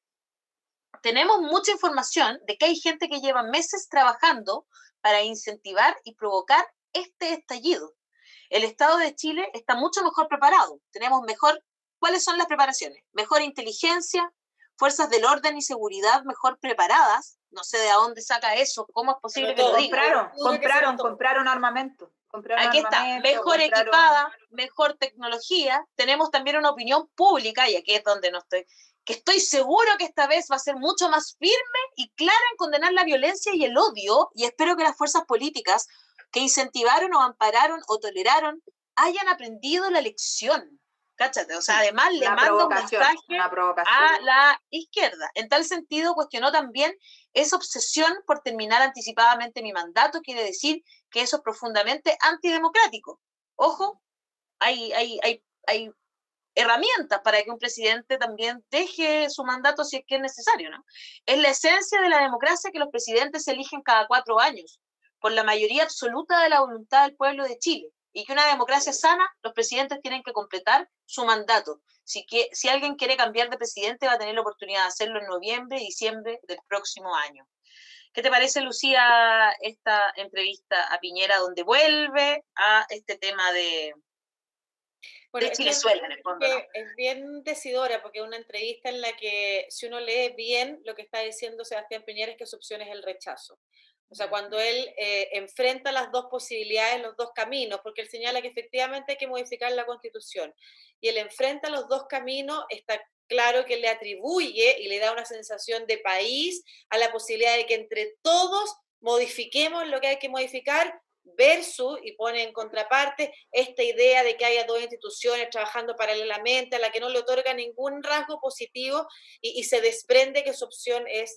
tenemos mucha información de que hay gente que lleva meses trabajando para incentivar y provocar este estallido. El Estado de Chile está mucho mejor preparado. Tenemos mejor, ¿cuáles son las preparaciones? Mejor inteligencia, fuerzas del orden y seguridad mejor preparadas. No sé de dónde saca eso, cómo es posible que lo diga. Compraron, compraron, compraron armamento. Compraron aquí está, armamento, mejor compraron- equipada, mejor tecnología, tenemos también una opinión pública, y aquí es donde no estoy, que estoy seguro que esta vez va a ser mucho más firme y clara en condenar la violencia y el odio, y espero que las fuerzas políticas que incentivaron o ampararon o toleraron hayan aprendido la lección. Cáchate, o sea, además le Una manda un provocación, mensaje una provocación. a la izquierda. En tal sentido, cuestionó también esa obsesión por terminar anticipadamente mi mandato, quiere decir que eso es profundamente antidemocrático. Ojo, hay, hay, hay, hay herramientas para que un presidente también deje su mandato si es que es necesario, ¿no? Es la esencia de la democracia que los presidentes se eligen cada cuatro años, por la mayoría absoluta de la voluntad del pueblo de Chile, y que una democracia sana, los presidentes tienen que completar su mandato. Si, que, si alguien quiere cambiar de presidente, va a tener la oportunidad de hacerlo en noviembre, diciembre del próximo año. ¿Qué te parece, Lucía, esta entrevista a Piñera, donde vuelve a este tema de, Bueno, de esta Chilezuela, en el fondo, ¿no? es bien decidora, porque es una entrevista en la que, si uno lee bien, lo que está diciendo Sebastián Piñera es que su opción es el rechazo. O sea, cuando él eh, enfrenta las dos posibilidades, los dos caminos, porque él señala que efectivamente hay que modificar la Constitución, y él enfrenta los dos caminos, está claro que le atribuye y le da una sensación de país a la posibilidad de que entre todos modifiquemos lo que hay que modificar, versus, y pone en contraparte, esta idea de que haya dos instituciones trabajando paralelamente, a la que no le otorga ningún rasgo positivo, y, y se desprende que su opción es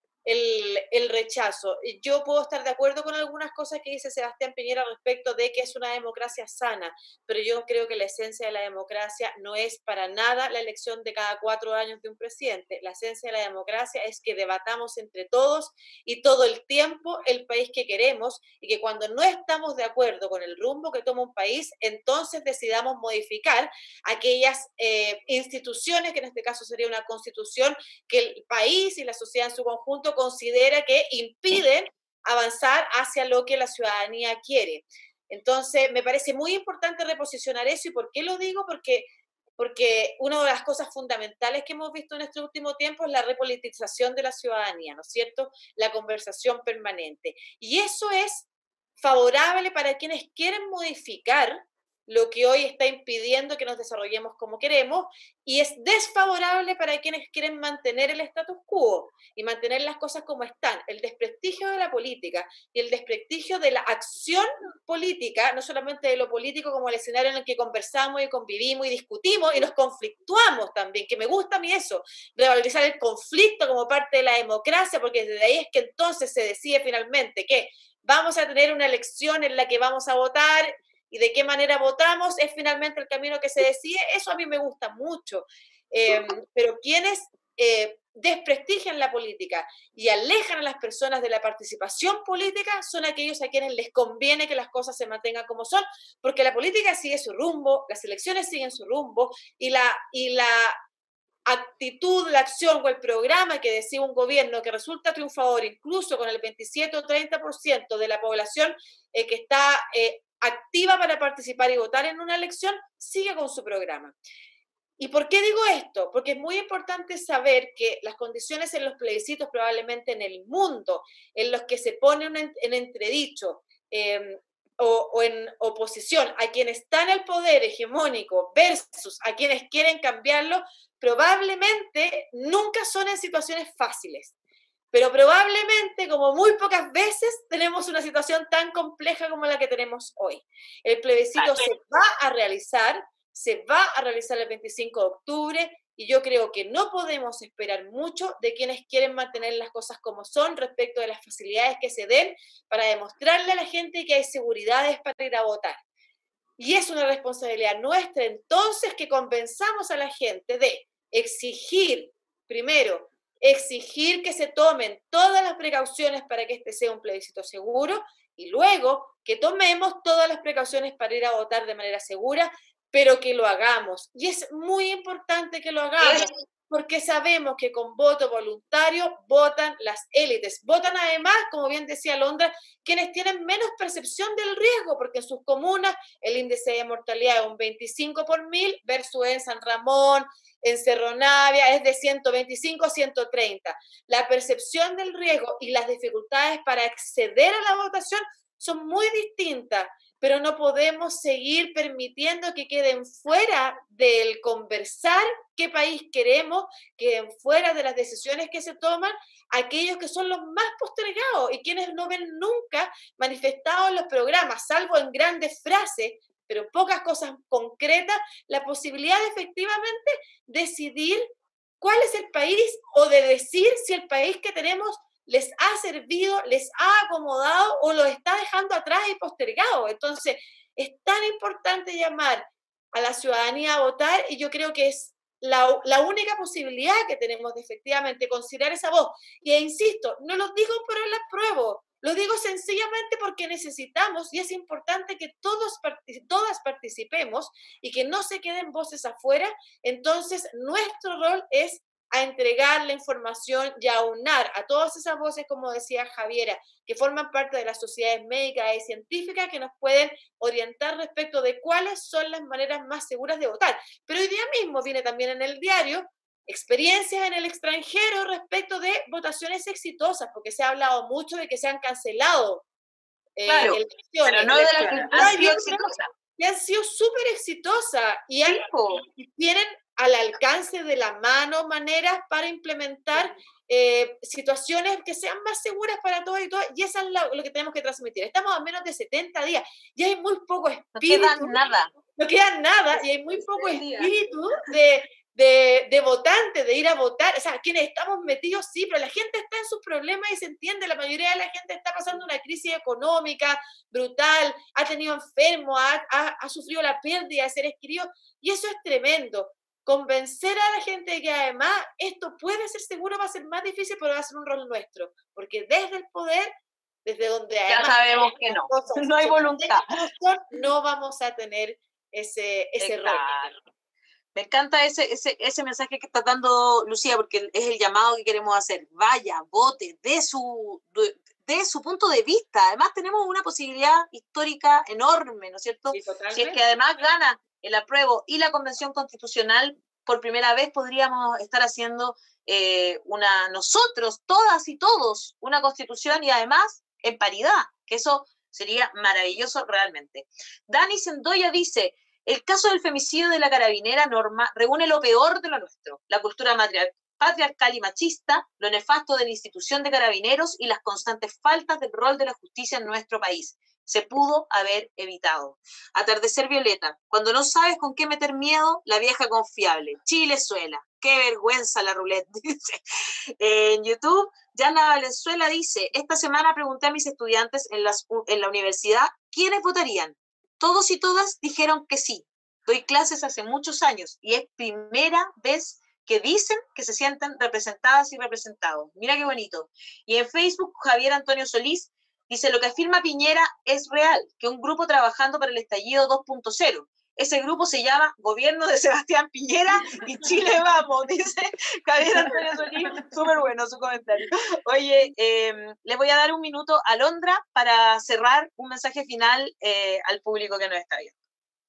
el, el rechazo. Yo puedo estar de acuerdo con algunas cosas que dice Sebastián Piñera respecto de que es una democracia sana, pero yo creo que la esencia de la democracia no es para nada la elección de cada cuatro años de un presidente. La esencia de la democracia es que debatamos entre todos y todo el tiempo el país que queremos, y que cuando no estamos de acuerdo con el rumbo que toma un país, entonces decidamos modificar aquellas eh, instituciones, que en este caso sería una constitución, que el país y la sociedad en su conjunto considera que impiden avanzar hacia lo que la ciudadanía quiere. Entonces, me parece muy importante reposicionar eso. ¿Y por qué lo digo? Porque, porque una de las cosas fundamentales que hemos visto en este último tiempo es la repolitización de la ciudadanía, ¿no es cierto? La conversación permanente. Y eso es favorable para quienes quieren modificar lo que hoy está impidiendo que nos desarrollemos como queremos, y es desfavorable para quienes quieren mantener el status quo y mantener las cosas como están. El desprestigio de la política y el desprestigio de la acción política, no solamente de lo político como el escenario en el que conversamos y convivimos y discutimos y nos conflictuamos también, que me gusta a mí eso, revalorizar el conflicto como parte de la democracia, porque desde ahí es que entonces se decide finalmente que vamos a tener una elección en la que vamos a votar, y de qué manera votamos es finalmente el camino que se decide. Eso a mí me gusta mucho. Eh, pero quienes eh, desprestigian la política y alejan a las personas de la participación política son aquellos a quienes les conviene que las cosas se mantengan como son, porque la política sigue su rumbo, las elecciones siguen su rumbo, y la, y la actitud, la acción o el programa que decide un gobierno que resulta triunfador, incluso con el veintisiete o treinta por ciento de la población eh, que está eh, activa para participar y votar en una elección, sigue con su programa. ¿Y por qué digo esto? Porque es muy importante saber que las condiciones en los plebiscitos, probablemente en el mundo, en los que se ponen en, en entredicho eh, o, o en oposición a quien está en el poder hegemónico versus a quienes quieren cambiarlo, probablemente nunca son en situaciones fáciles. Pero probablemente, como muy pocas veces, tenemos una situación tan compleja como la que tenemos hoy. El plebiscito se va a realizar, se va a realizar el veinticinco de octubre, y yo creo que no podemos esperar mucho de quienes quieren mantener las cosas como son respecto de las facilidades que se den para demostrarle a la gente que hay seguridades para ir a votar. Y es una responsabilidad nuestra, entonces, que convenzamos a la gente de exigir, primero, exigir que se tomen todas las precauciones para que este sea un plebiscito seguro, y luego que tomemos todas las precauciones para ir a votar de manera segura, pero que lo hagamos. Y es muy importante que lo hagamos, porque sabemos que con voto voluntario votan las élites. Votan además, como bien decía Londra, quienes tienen menos percepción del riesgo, porque en sus comunas el índice de mortalidad es un veinticinco por mil, versus en San Ramón, en Cerro Navia, es de ciento veinticinco a ciento treinta. La percepción del riesgo y las dificultades para acceder a la votación son muy distintas, pero no podemos seguir permitiendo que queden fuera del conversar qué país queremos, queden fuera de las decisiones que se toman aquellos que son los más postergados y quienes no ven nunca manifestados en los programas, salvo en grandes frases, pero pocas cosas concretas, la posibilidad de efectivamente decidir cuál es el país o de decir si el país que tenemos les ha servido, les ha acomodado o lo está dejando atrás y postergado. Entonces, es tan importante llamar a la ciudadanía a votar y yo creo que es la, la única posibilidad que tenemos de efectivamente considerar esa voz. Y e insisto, no lo digo por el apruebo, lo digo sencillamente porque necesitamos y es importante que todos, todas participemos y que no se queden voces afuera. Entonces, nuestro rol es a entregar la información y a aunar a todas esas voces, como decía Javiera, que forman parte de las sociedades médicas y científicas que nos pueden orientar respecto de cuáles son las maneras más seguras de votar. Pero hoy día mismo viene también en el diario experiencias en el extranjero respecto de votaciones exitosas, porque se ha hablado mucho de que se han cancelado eh, claro, elecciones. Pero no de las que han sido exitosas. Y han sido súper exitosas y, han, y tienen al alcance de la mano maneras para implementar eh, situaciones que sean más seguras para todos y todas, y eso es lo, lo que tenemos que transmitir. Estamos a menos de setenta días y hay muy poco espíritu. No queda nada. No queda nada y hay muy poco espíritu de, de, de votantes, de ir a votar. O sea, quienes estamos metidos, sí, pero la gente está en sus problemas y se entiende. La mayoría de la gente está pasando una crisis económica brutal, ha tenido enfermos, ha, ha, ha sufrido la pérdida de seres queridos, y eso es tremendo. Convencer a la gente de que además esto puede ser seguro va a ser más difícil, pero va a ser un rol nuestro, porque desde el poder, desde donde ya sabemos que no, no hay voluntad, no vamos a tener ese, ese rol. Me encanta ese, ese, ese mensaje que está dando Lucía, porque es el llamado que queremos hacer. Vaya, vote, de su, de, de su punto de vista. Además tenemos una posibilidad histórica enorme, ¿no es cierto? Sí, si es que además gana el apruebo y la Convención Constitucional, por primera vez podríamos estar haciendo eh, una, nosotros, todas y todos, una constitución y además en paridad, que eso sería maravilloso realmente. Dani Sendoya dice, el caso del femicidio de la carabinera Norma reúne lo peor de lo nuestro, la cultura matriarcal, patriarcal y machista, lo nefasto de la institución de carabineros y las constantes faltas del rol de la justicia en nuestro país. Se pudo haber evitado. Atardecer violeta. Cuando no sabes con qué meter miedo, la vieja confiable. Chilezuela. Qué vergüenza la roulette, dice. En YouTube, Yana Valenzuela dice, esta semana pregunté a mis estudiantes en, las, en la universidad quiénes votarían. Todos y todas dijeron que sí. Doy clases hace muchos años y es primera vez que dicen que se sienten representadas y representados. Mira qué bonito. Y en Facebook, Javier Antonio Solís dice, lo que afirma Piñera es real, que un grupo trabajando para el estallido dos punto cero. Ese grupo se llama Gobierno de Sebastián Piñera y Chile Vamos, dice Javier Antonio Solís. Súper bueno su comentario. Oye, eh, le voy a dar un minuto a Londra para cerrar un mensaje final eh, al público que nos está viendo.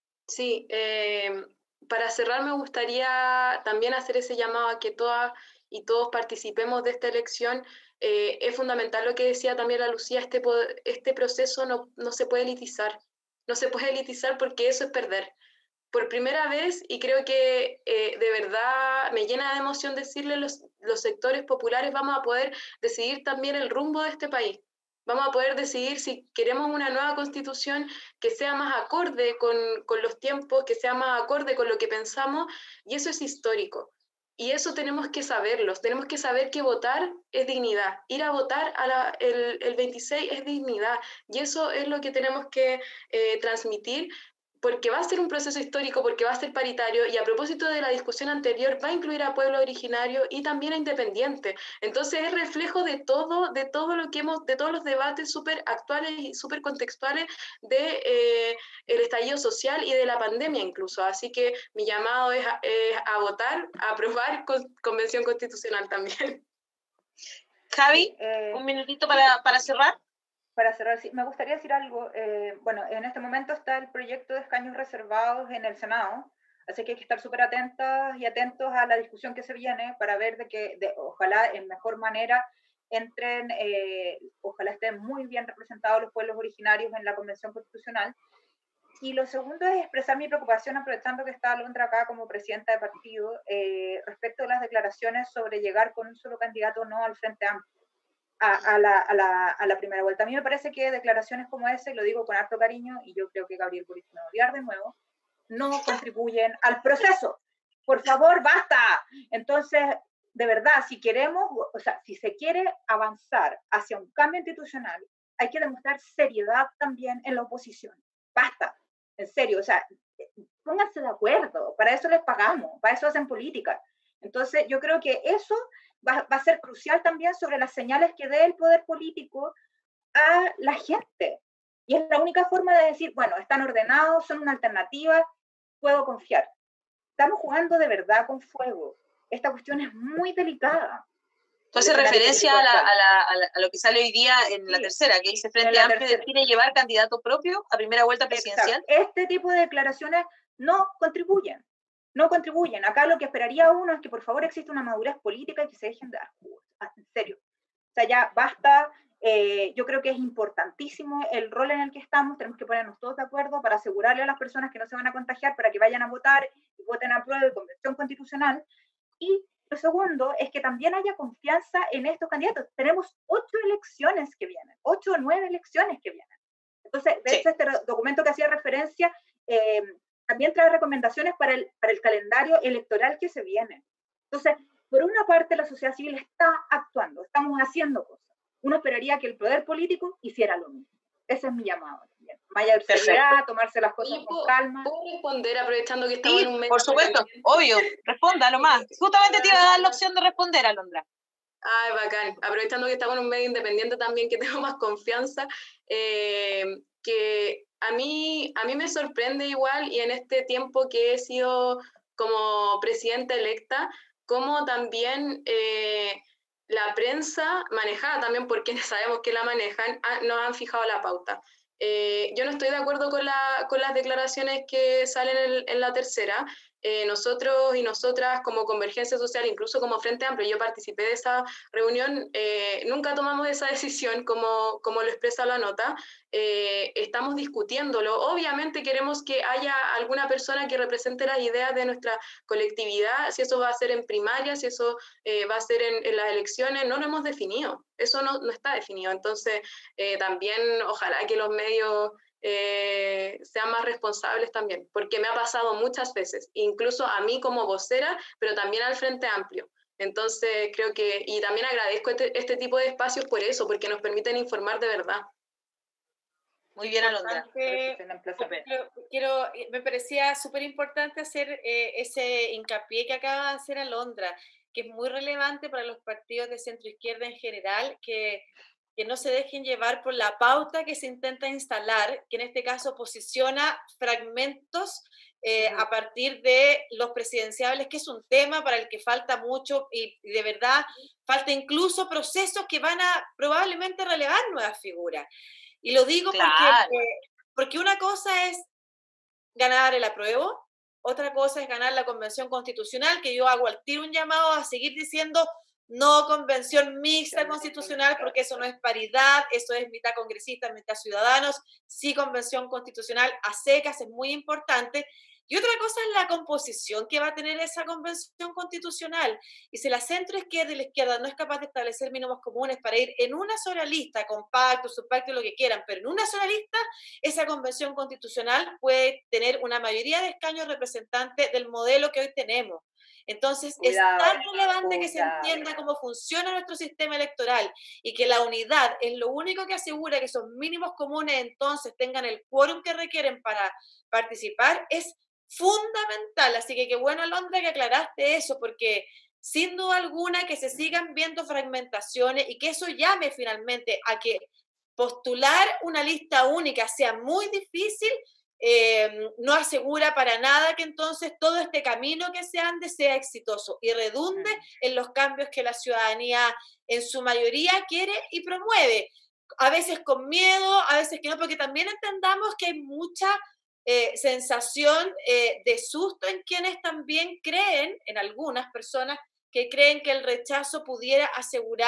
Sí, eh, para cerrar me gustaría también hacer ese llamado a que todas y todos participemos de esta elección. Eh, es fundamental lo que decía también la Lucía, este, este proceso no, no se puede elitizar, no se puede elitizar porque eso es perder. Por primera vez, y creo que eh, de verdad me llena de emoción decirle, los, los sectores populares vamos a poder decidir también el rumbo de este país. Vamos a poder decidir si queremos una nueva constitución que sea más acorde con, con los tiempos, que sea más acorde con lo que pensamos, y eso es histórico. Y eso tenemos que saberlo, tenemos que saber que votar es dignidad, ir a votar a la, el, el veintiséis es dignidad, y eso es lo que tenemos que eh, transmitir, porque va a ser un proceso histórico, porque va a ser paritario, y a propósito de la discusión anterior, va a incluir a pueblo originario y también a independiente. Entonces es reflejo de todo, de todo lo que hemos, de todos los debates súper actuales y súper contextuales de eh, el estallido social y de la pandemia incluso. Así que mi llamado es a, es a votar, a aprobar con, Convención Constitucional también. Javi, eh, un minutito para, para cerrar. Para cerrar, sí, me gustaría decir algo. Eh, bueno, en este momento está el proyecto de escaños reservados en el Senado, así que hay que estar súper atentas y atentos a la discusión que se viene para ver de que, de, ojalá en mejor manera, entren, eh, ojalá estén muy bien representados los pueblos originarios en la Convención Constitucional. Y lo segundo es expresar mi preocupación, aprovechando que está Alondra acá como presidenta de partido, eh, respecto a las declaraciones sobre llegar con un solo candidato no al Frente Amplio a, a, la, a, la, a la primera vuelta. A mí me parece que declaraciones como esa, y lo digo con harto cariño, y yo creo que Gabriel Boric me va a odiar de nuevo, no contribuyen al proceso. Por favor, basta. Entonces, de verdad, si queremos, o sea, si se quiere avanzar hacia un cambio institucional, hay que demostrar seriedad también en la oposición. Basta, en serio, o sea, pónganse de acuerdo, para eso les pagamos, para eso hacen política. Entonces, yo creo que eso va, va a ser crucial también sobre las señales que dé el poder político a la gente. Y es la única forma de decir, bueno, están ordenados, son una alternativa, puedo confiar. Estamos jugando de verdad con fuego. Esta cuestión es muy delicada. Entonces, referencia a, la, a, la, a, la, a lo que sale hoy día en sí, la tercera, que dice Frente Amplio quiere llevar candidato propio a primera vuelta presidencial. Exacto. Este tipo de declaraciones no contribuyen, no contribuyen. Acá lo que esperaría uno es que por favor exista una madurez política y que se dejen de dar jugos. En serio. O sea, ya basta. Eh, yo creo que es importantísimo el rol en el que estamos, tenemos que ponernos todos de acuerdo para asegurarle a las personas que no se van a contagiar para que vayan a votar y voten a prueba de convención constitucional. Y lo segundo es que también haya confianza en estos candidatos. Tenemos ocho elecciones que vienen, ocho o nueve elecciones que vienen. Entonces, de sí. hecho, este documento que hacía referencia eh, también trae recomendaciones para el, para el calendario electoral que se viene. Entonces, por una parte, la sociedad civil está actuando, estamos haciendo cosas. Uno esperaría que el poder político hiciera lo mismo. Ese es mi llamado. Vaya a seriedad, tomarse las cosas con calma. ¿Puedo responder aprovechando que estamos sí, en un medio? Por supuesto, obvio, responda nomás. Justamente te iba a dar la opción de responder, Alondra. Ay, bacán. Aprovechando que estamos en un medio independiente también, que tengo más confianza, eh, que a mí, a mí me sorprende igual, y en este tiempo que he sido como presidenta electa, como también... Eh, la prensa manejada también por quienes sabemos que la manejan, ah, no han fijado la pauta. Eh, yo no estoy de acuerdo con, la, con las declaraciones que salen en, en la tercera. Eh, nosotros y nosotras como Convergencia Social, incluso como Frente Amplio, yo participé de esa reunión, eh, nunca tomamos esa decisión como, como lo expresa la nota, eh, estamos discutiéndolo. Obviamente queremos que haya alguna persona que represente las ideas de nuestra colectividad, si eso va a ser en primaria, si eso eh, va a ser en, en las elecciones, no lo hemos definido, eso no, no está definido. Entonces eh, también ojalá que los medios Eh, sean más responsables también, porque me ha pasado muchas veces, incluso a mí como vocera, pero también al Frente Amplio. Entonces creo que, y también agradezco este, este tipo de espacios por eso, porque nos permiten informar de verdad. Muy bien, Alondra. Quiero, quiero, me parecía súper importante hacer eh, ese hincapié que acaba de hacer Alondra, que es muy relevante para los partidos de centro izquierda en general, que que no se dejen llevar por la pauta que se intenta instalar, que en este caso posiciona fragmentos eh, uh-huh. a partir de los presidenciables, que es un tema para el que falta mucho y, y de verdad falta incluso procesos que van a probablemente relevar nuevas figuras. Y lo digo claro. porque, eh, porque una cosa es ganar el apruebo, otra cosa es ganar la convención constitucional, que yo hago al tiro un llamado a seguir diciendo no convención mixta constitucional, porque eso no es paridad, eso es mitad congresistas, mitad ciudadanos, sí convención constitucional a secas, es muy importante. Y otra cosa es la composición que va a tener esa convención constitucional. Y si la centro izquierda y la izquierda no es capaz de establecer mínimos comunes para ir en una sola lista, con pacto, subpacto, lo que quieran, pero en una sola lista, esa convención constitucional puede tener una mayoría de escaños representantes del modelo que hoy tenemos. Entonces, cuidado, es tan relevante cuidado. que se entienda cómo funciona nuestro sistema electoral y que la unidad es lo único que asegura que esos mínimos comunes entonces tengan el quórum que requieren para participar, es fundamental. Así que qué bueno, Alondra, que aclaraste eso, porque sin duda alguna que se sigan viendo fragmentaciones y que eso llame finalmente a que postular una lista única sea muy difícil, Eh, no asegura para nada que entonces todo este camino que se ande sea exitoso y redunde en los cambios que la ciudadanía en su mayoría quiere y promueve, a veces con miedo, a veces que no, porque también entendamos que hay mucha eh, sensación eh, de susto en quienes también creen, en algunas personas que creen que el rechazo pudiera asegurar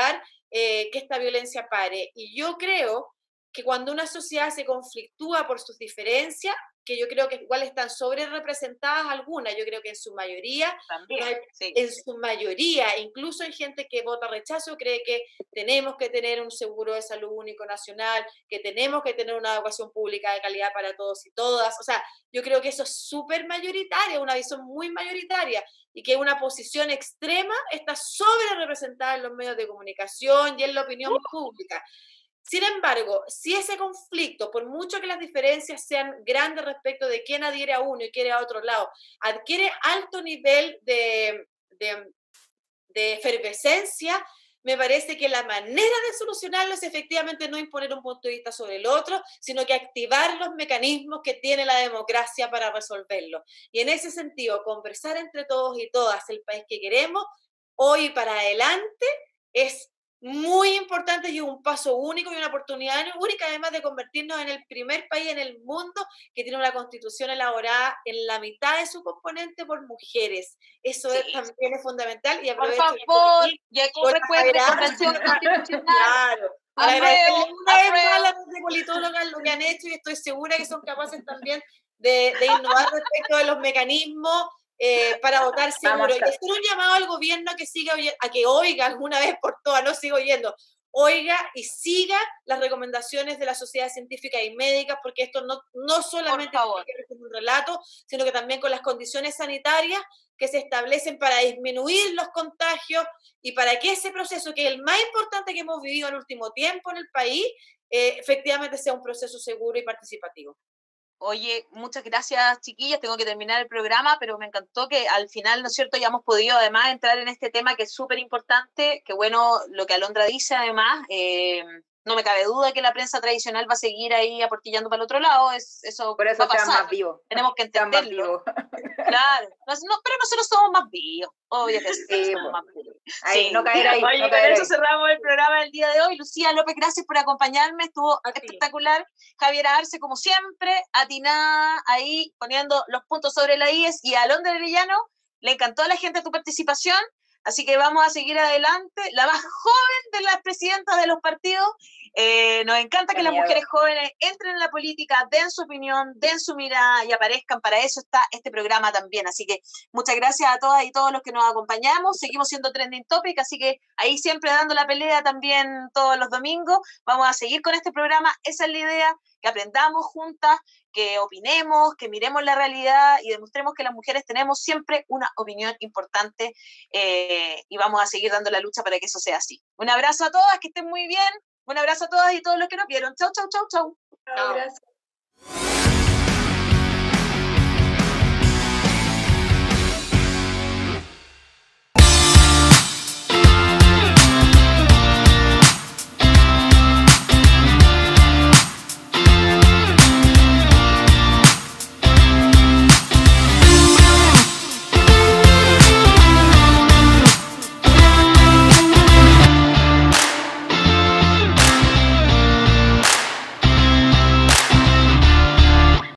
eh, que esta violencia pare. Y yo creo que cuando una sociedad se conflictúa por sus diferencias, que yo creo que igual están sobre representadas algunas, yo creo que en su mayoría, También, no hay, sí. en su mayoría, incluso hay gente que vota rechazo, cree que tenemos que tener un seguro de salud único nacional, que tenemos que tener una educación pública de calidad para todos y todas, o sea, yo creo que eso es súper mayoritaria, una visión muy mayoritaria, y que una posición extrema está sobre representada en los medios de comunicación y en la opinión pública. Sin embargo, si ese conflicto, por mucho que las diferencias sean grandes respecto de quién adhiere a uno y quiere a otro lado, adquiere alto nivel de, de, de efervescencia, me parece que la manera de solucionarlo es efectivamente no imponer un punto de vista sobre el otro, sino que activar los mecanismos que tiene la democracia para resolverlo. Y en ese sentido, conversar entre todos y todas el país que queremos, hoy para adelante, es muy importante y un paso único y una oportunidad única, además de convertirnos en el primer país en el mundo que tiene una constitución elaborada en la mitad de su componente por mujeres. Eso sí. es, también es fundamental. Y por favor, y aquí recuerde la convención constitucional. Claro. Agradecerle una vez más a las politólogas lo que han hecho y estoy segura que son capaces también de, de innovar respecto de los mecanismos Eh, para votar seguro. Y hacer un llamado al gobierno a que siga a que oiga alguna vez por todas, no sigo oyendo, oiga y siga las recomendaciones de la sociedad científica y médica, porque esto no, no solamente tiene que ver con un relato, sino que también con las condiciones sanitarias que se establecen para disminuir los contagios y para que ese proceso, que es el más importante que hemos vivido en el último tiempo en el país, eh, efectivamente sea un proceso seguro y participativo. Oye, muchas gracias, chiquillas. Tengo que terminar el programa, pero me encantó que al final, ¿no es cierto?, ya hemos podido además entrar en este tema que es súper importante, que bueno, lo que Alondra dice además, eh, no me cabe duda que la prensa tradicional va a seguir ahí aportillando para el otro lado, es, eso Por eso va a pasar. más vivo. Tenemos que entenderlo. Claro, no, pero nosotros somos más vivos, obvio que sí, sí somos más vivos. Ahí, sí. no caer ahí. Oye, no con caer eso ahí. cerramos el programa del día de hoy. Lucía López, gracias por acompañarme, estuvo espectacular. Javiera Arce, como siempre, atinada ahí, poniendo los puntos sobre la I E S, y a Alondra Arellano, le encantó a la gente tu participación, así que vamos a seguir adelante. La más joven de las presidentas de los partidos. Eh, nos encanta Qué que miedo. las mujeres jóvenes entren en la política, den su opinión, den su mirada y aparezcan. Para eso está este programa también. Así que muchas gracias a todas y todos los que nos acompañamos. Seguimos siendo Trending Topic, así que ahí siempre dando la pelea también todos los domingos. Vamos a seguir con este programa. Esa es la idea, que aprendamos juntas, que opinemos, que miremos la realidad y demostremos que las mujeres tenemos siempre una opinión importante, eh, y vamos a seguir dando la lucha para que eso sea así. Un abrazo a todas, que estén muy bien. Un abrazo a todas y todos los que nos vieron. Chau, chau, chau, chau. Chao, gracias.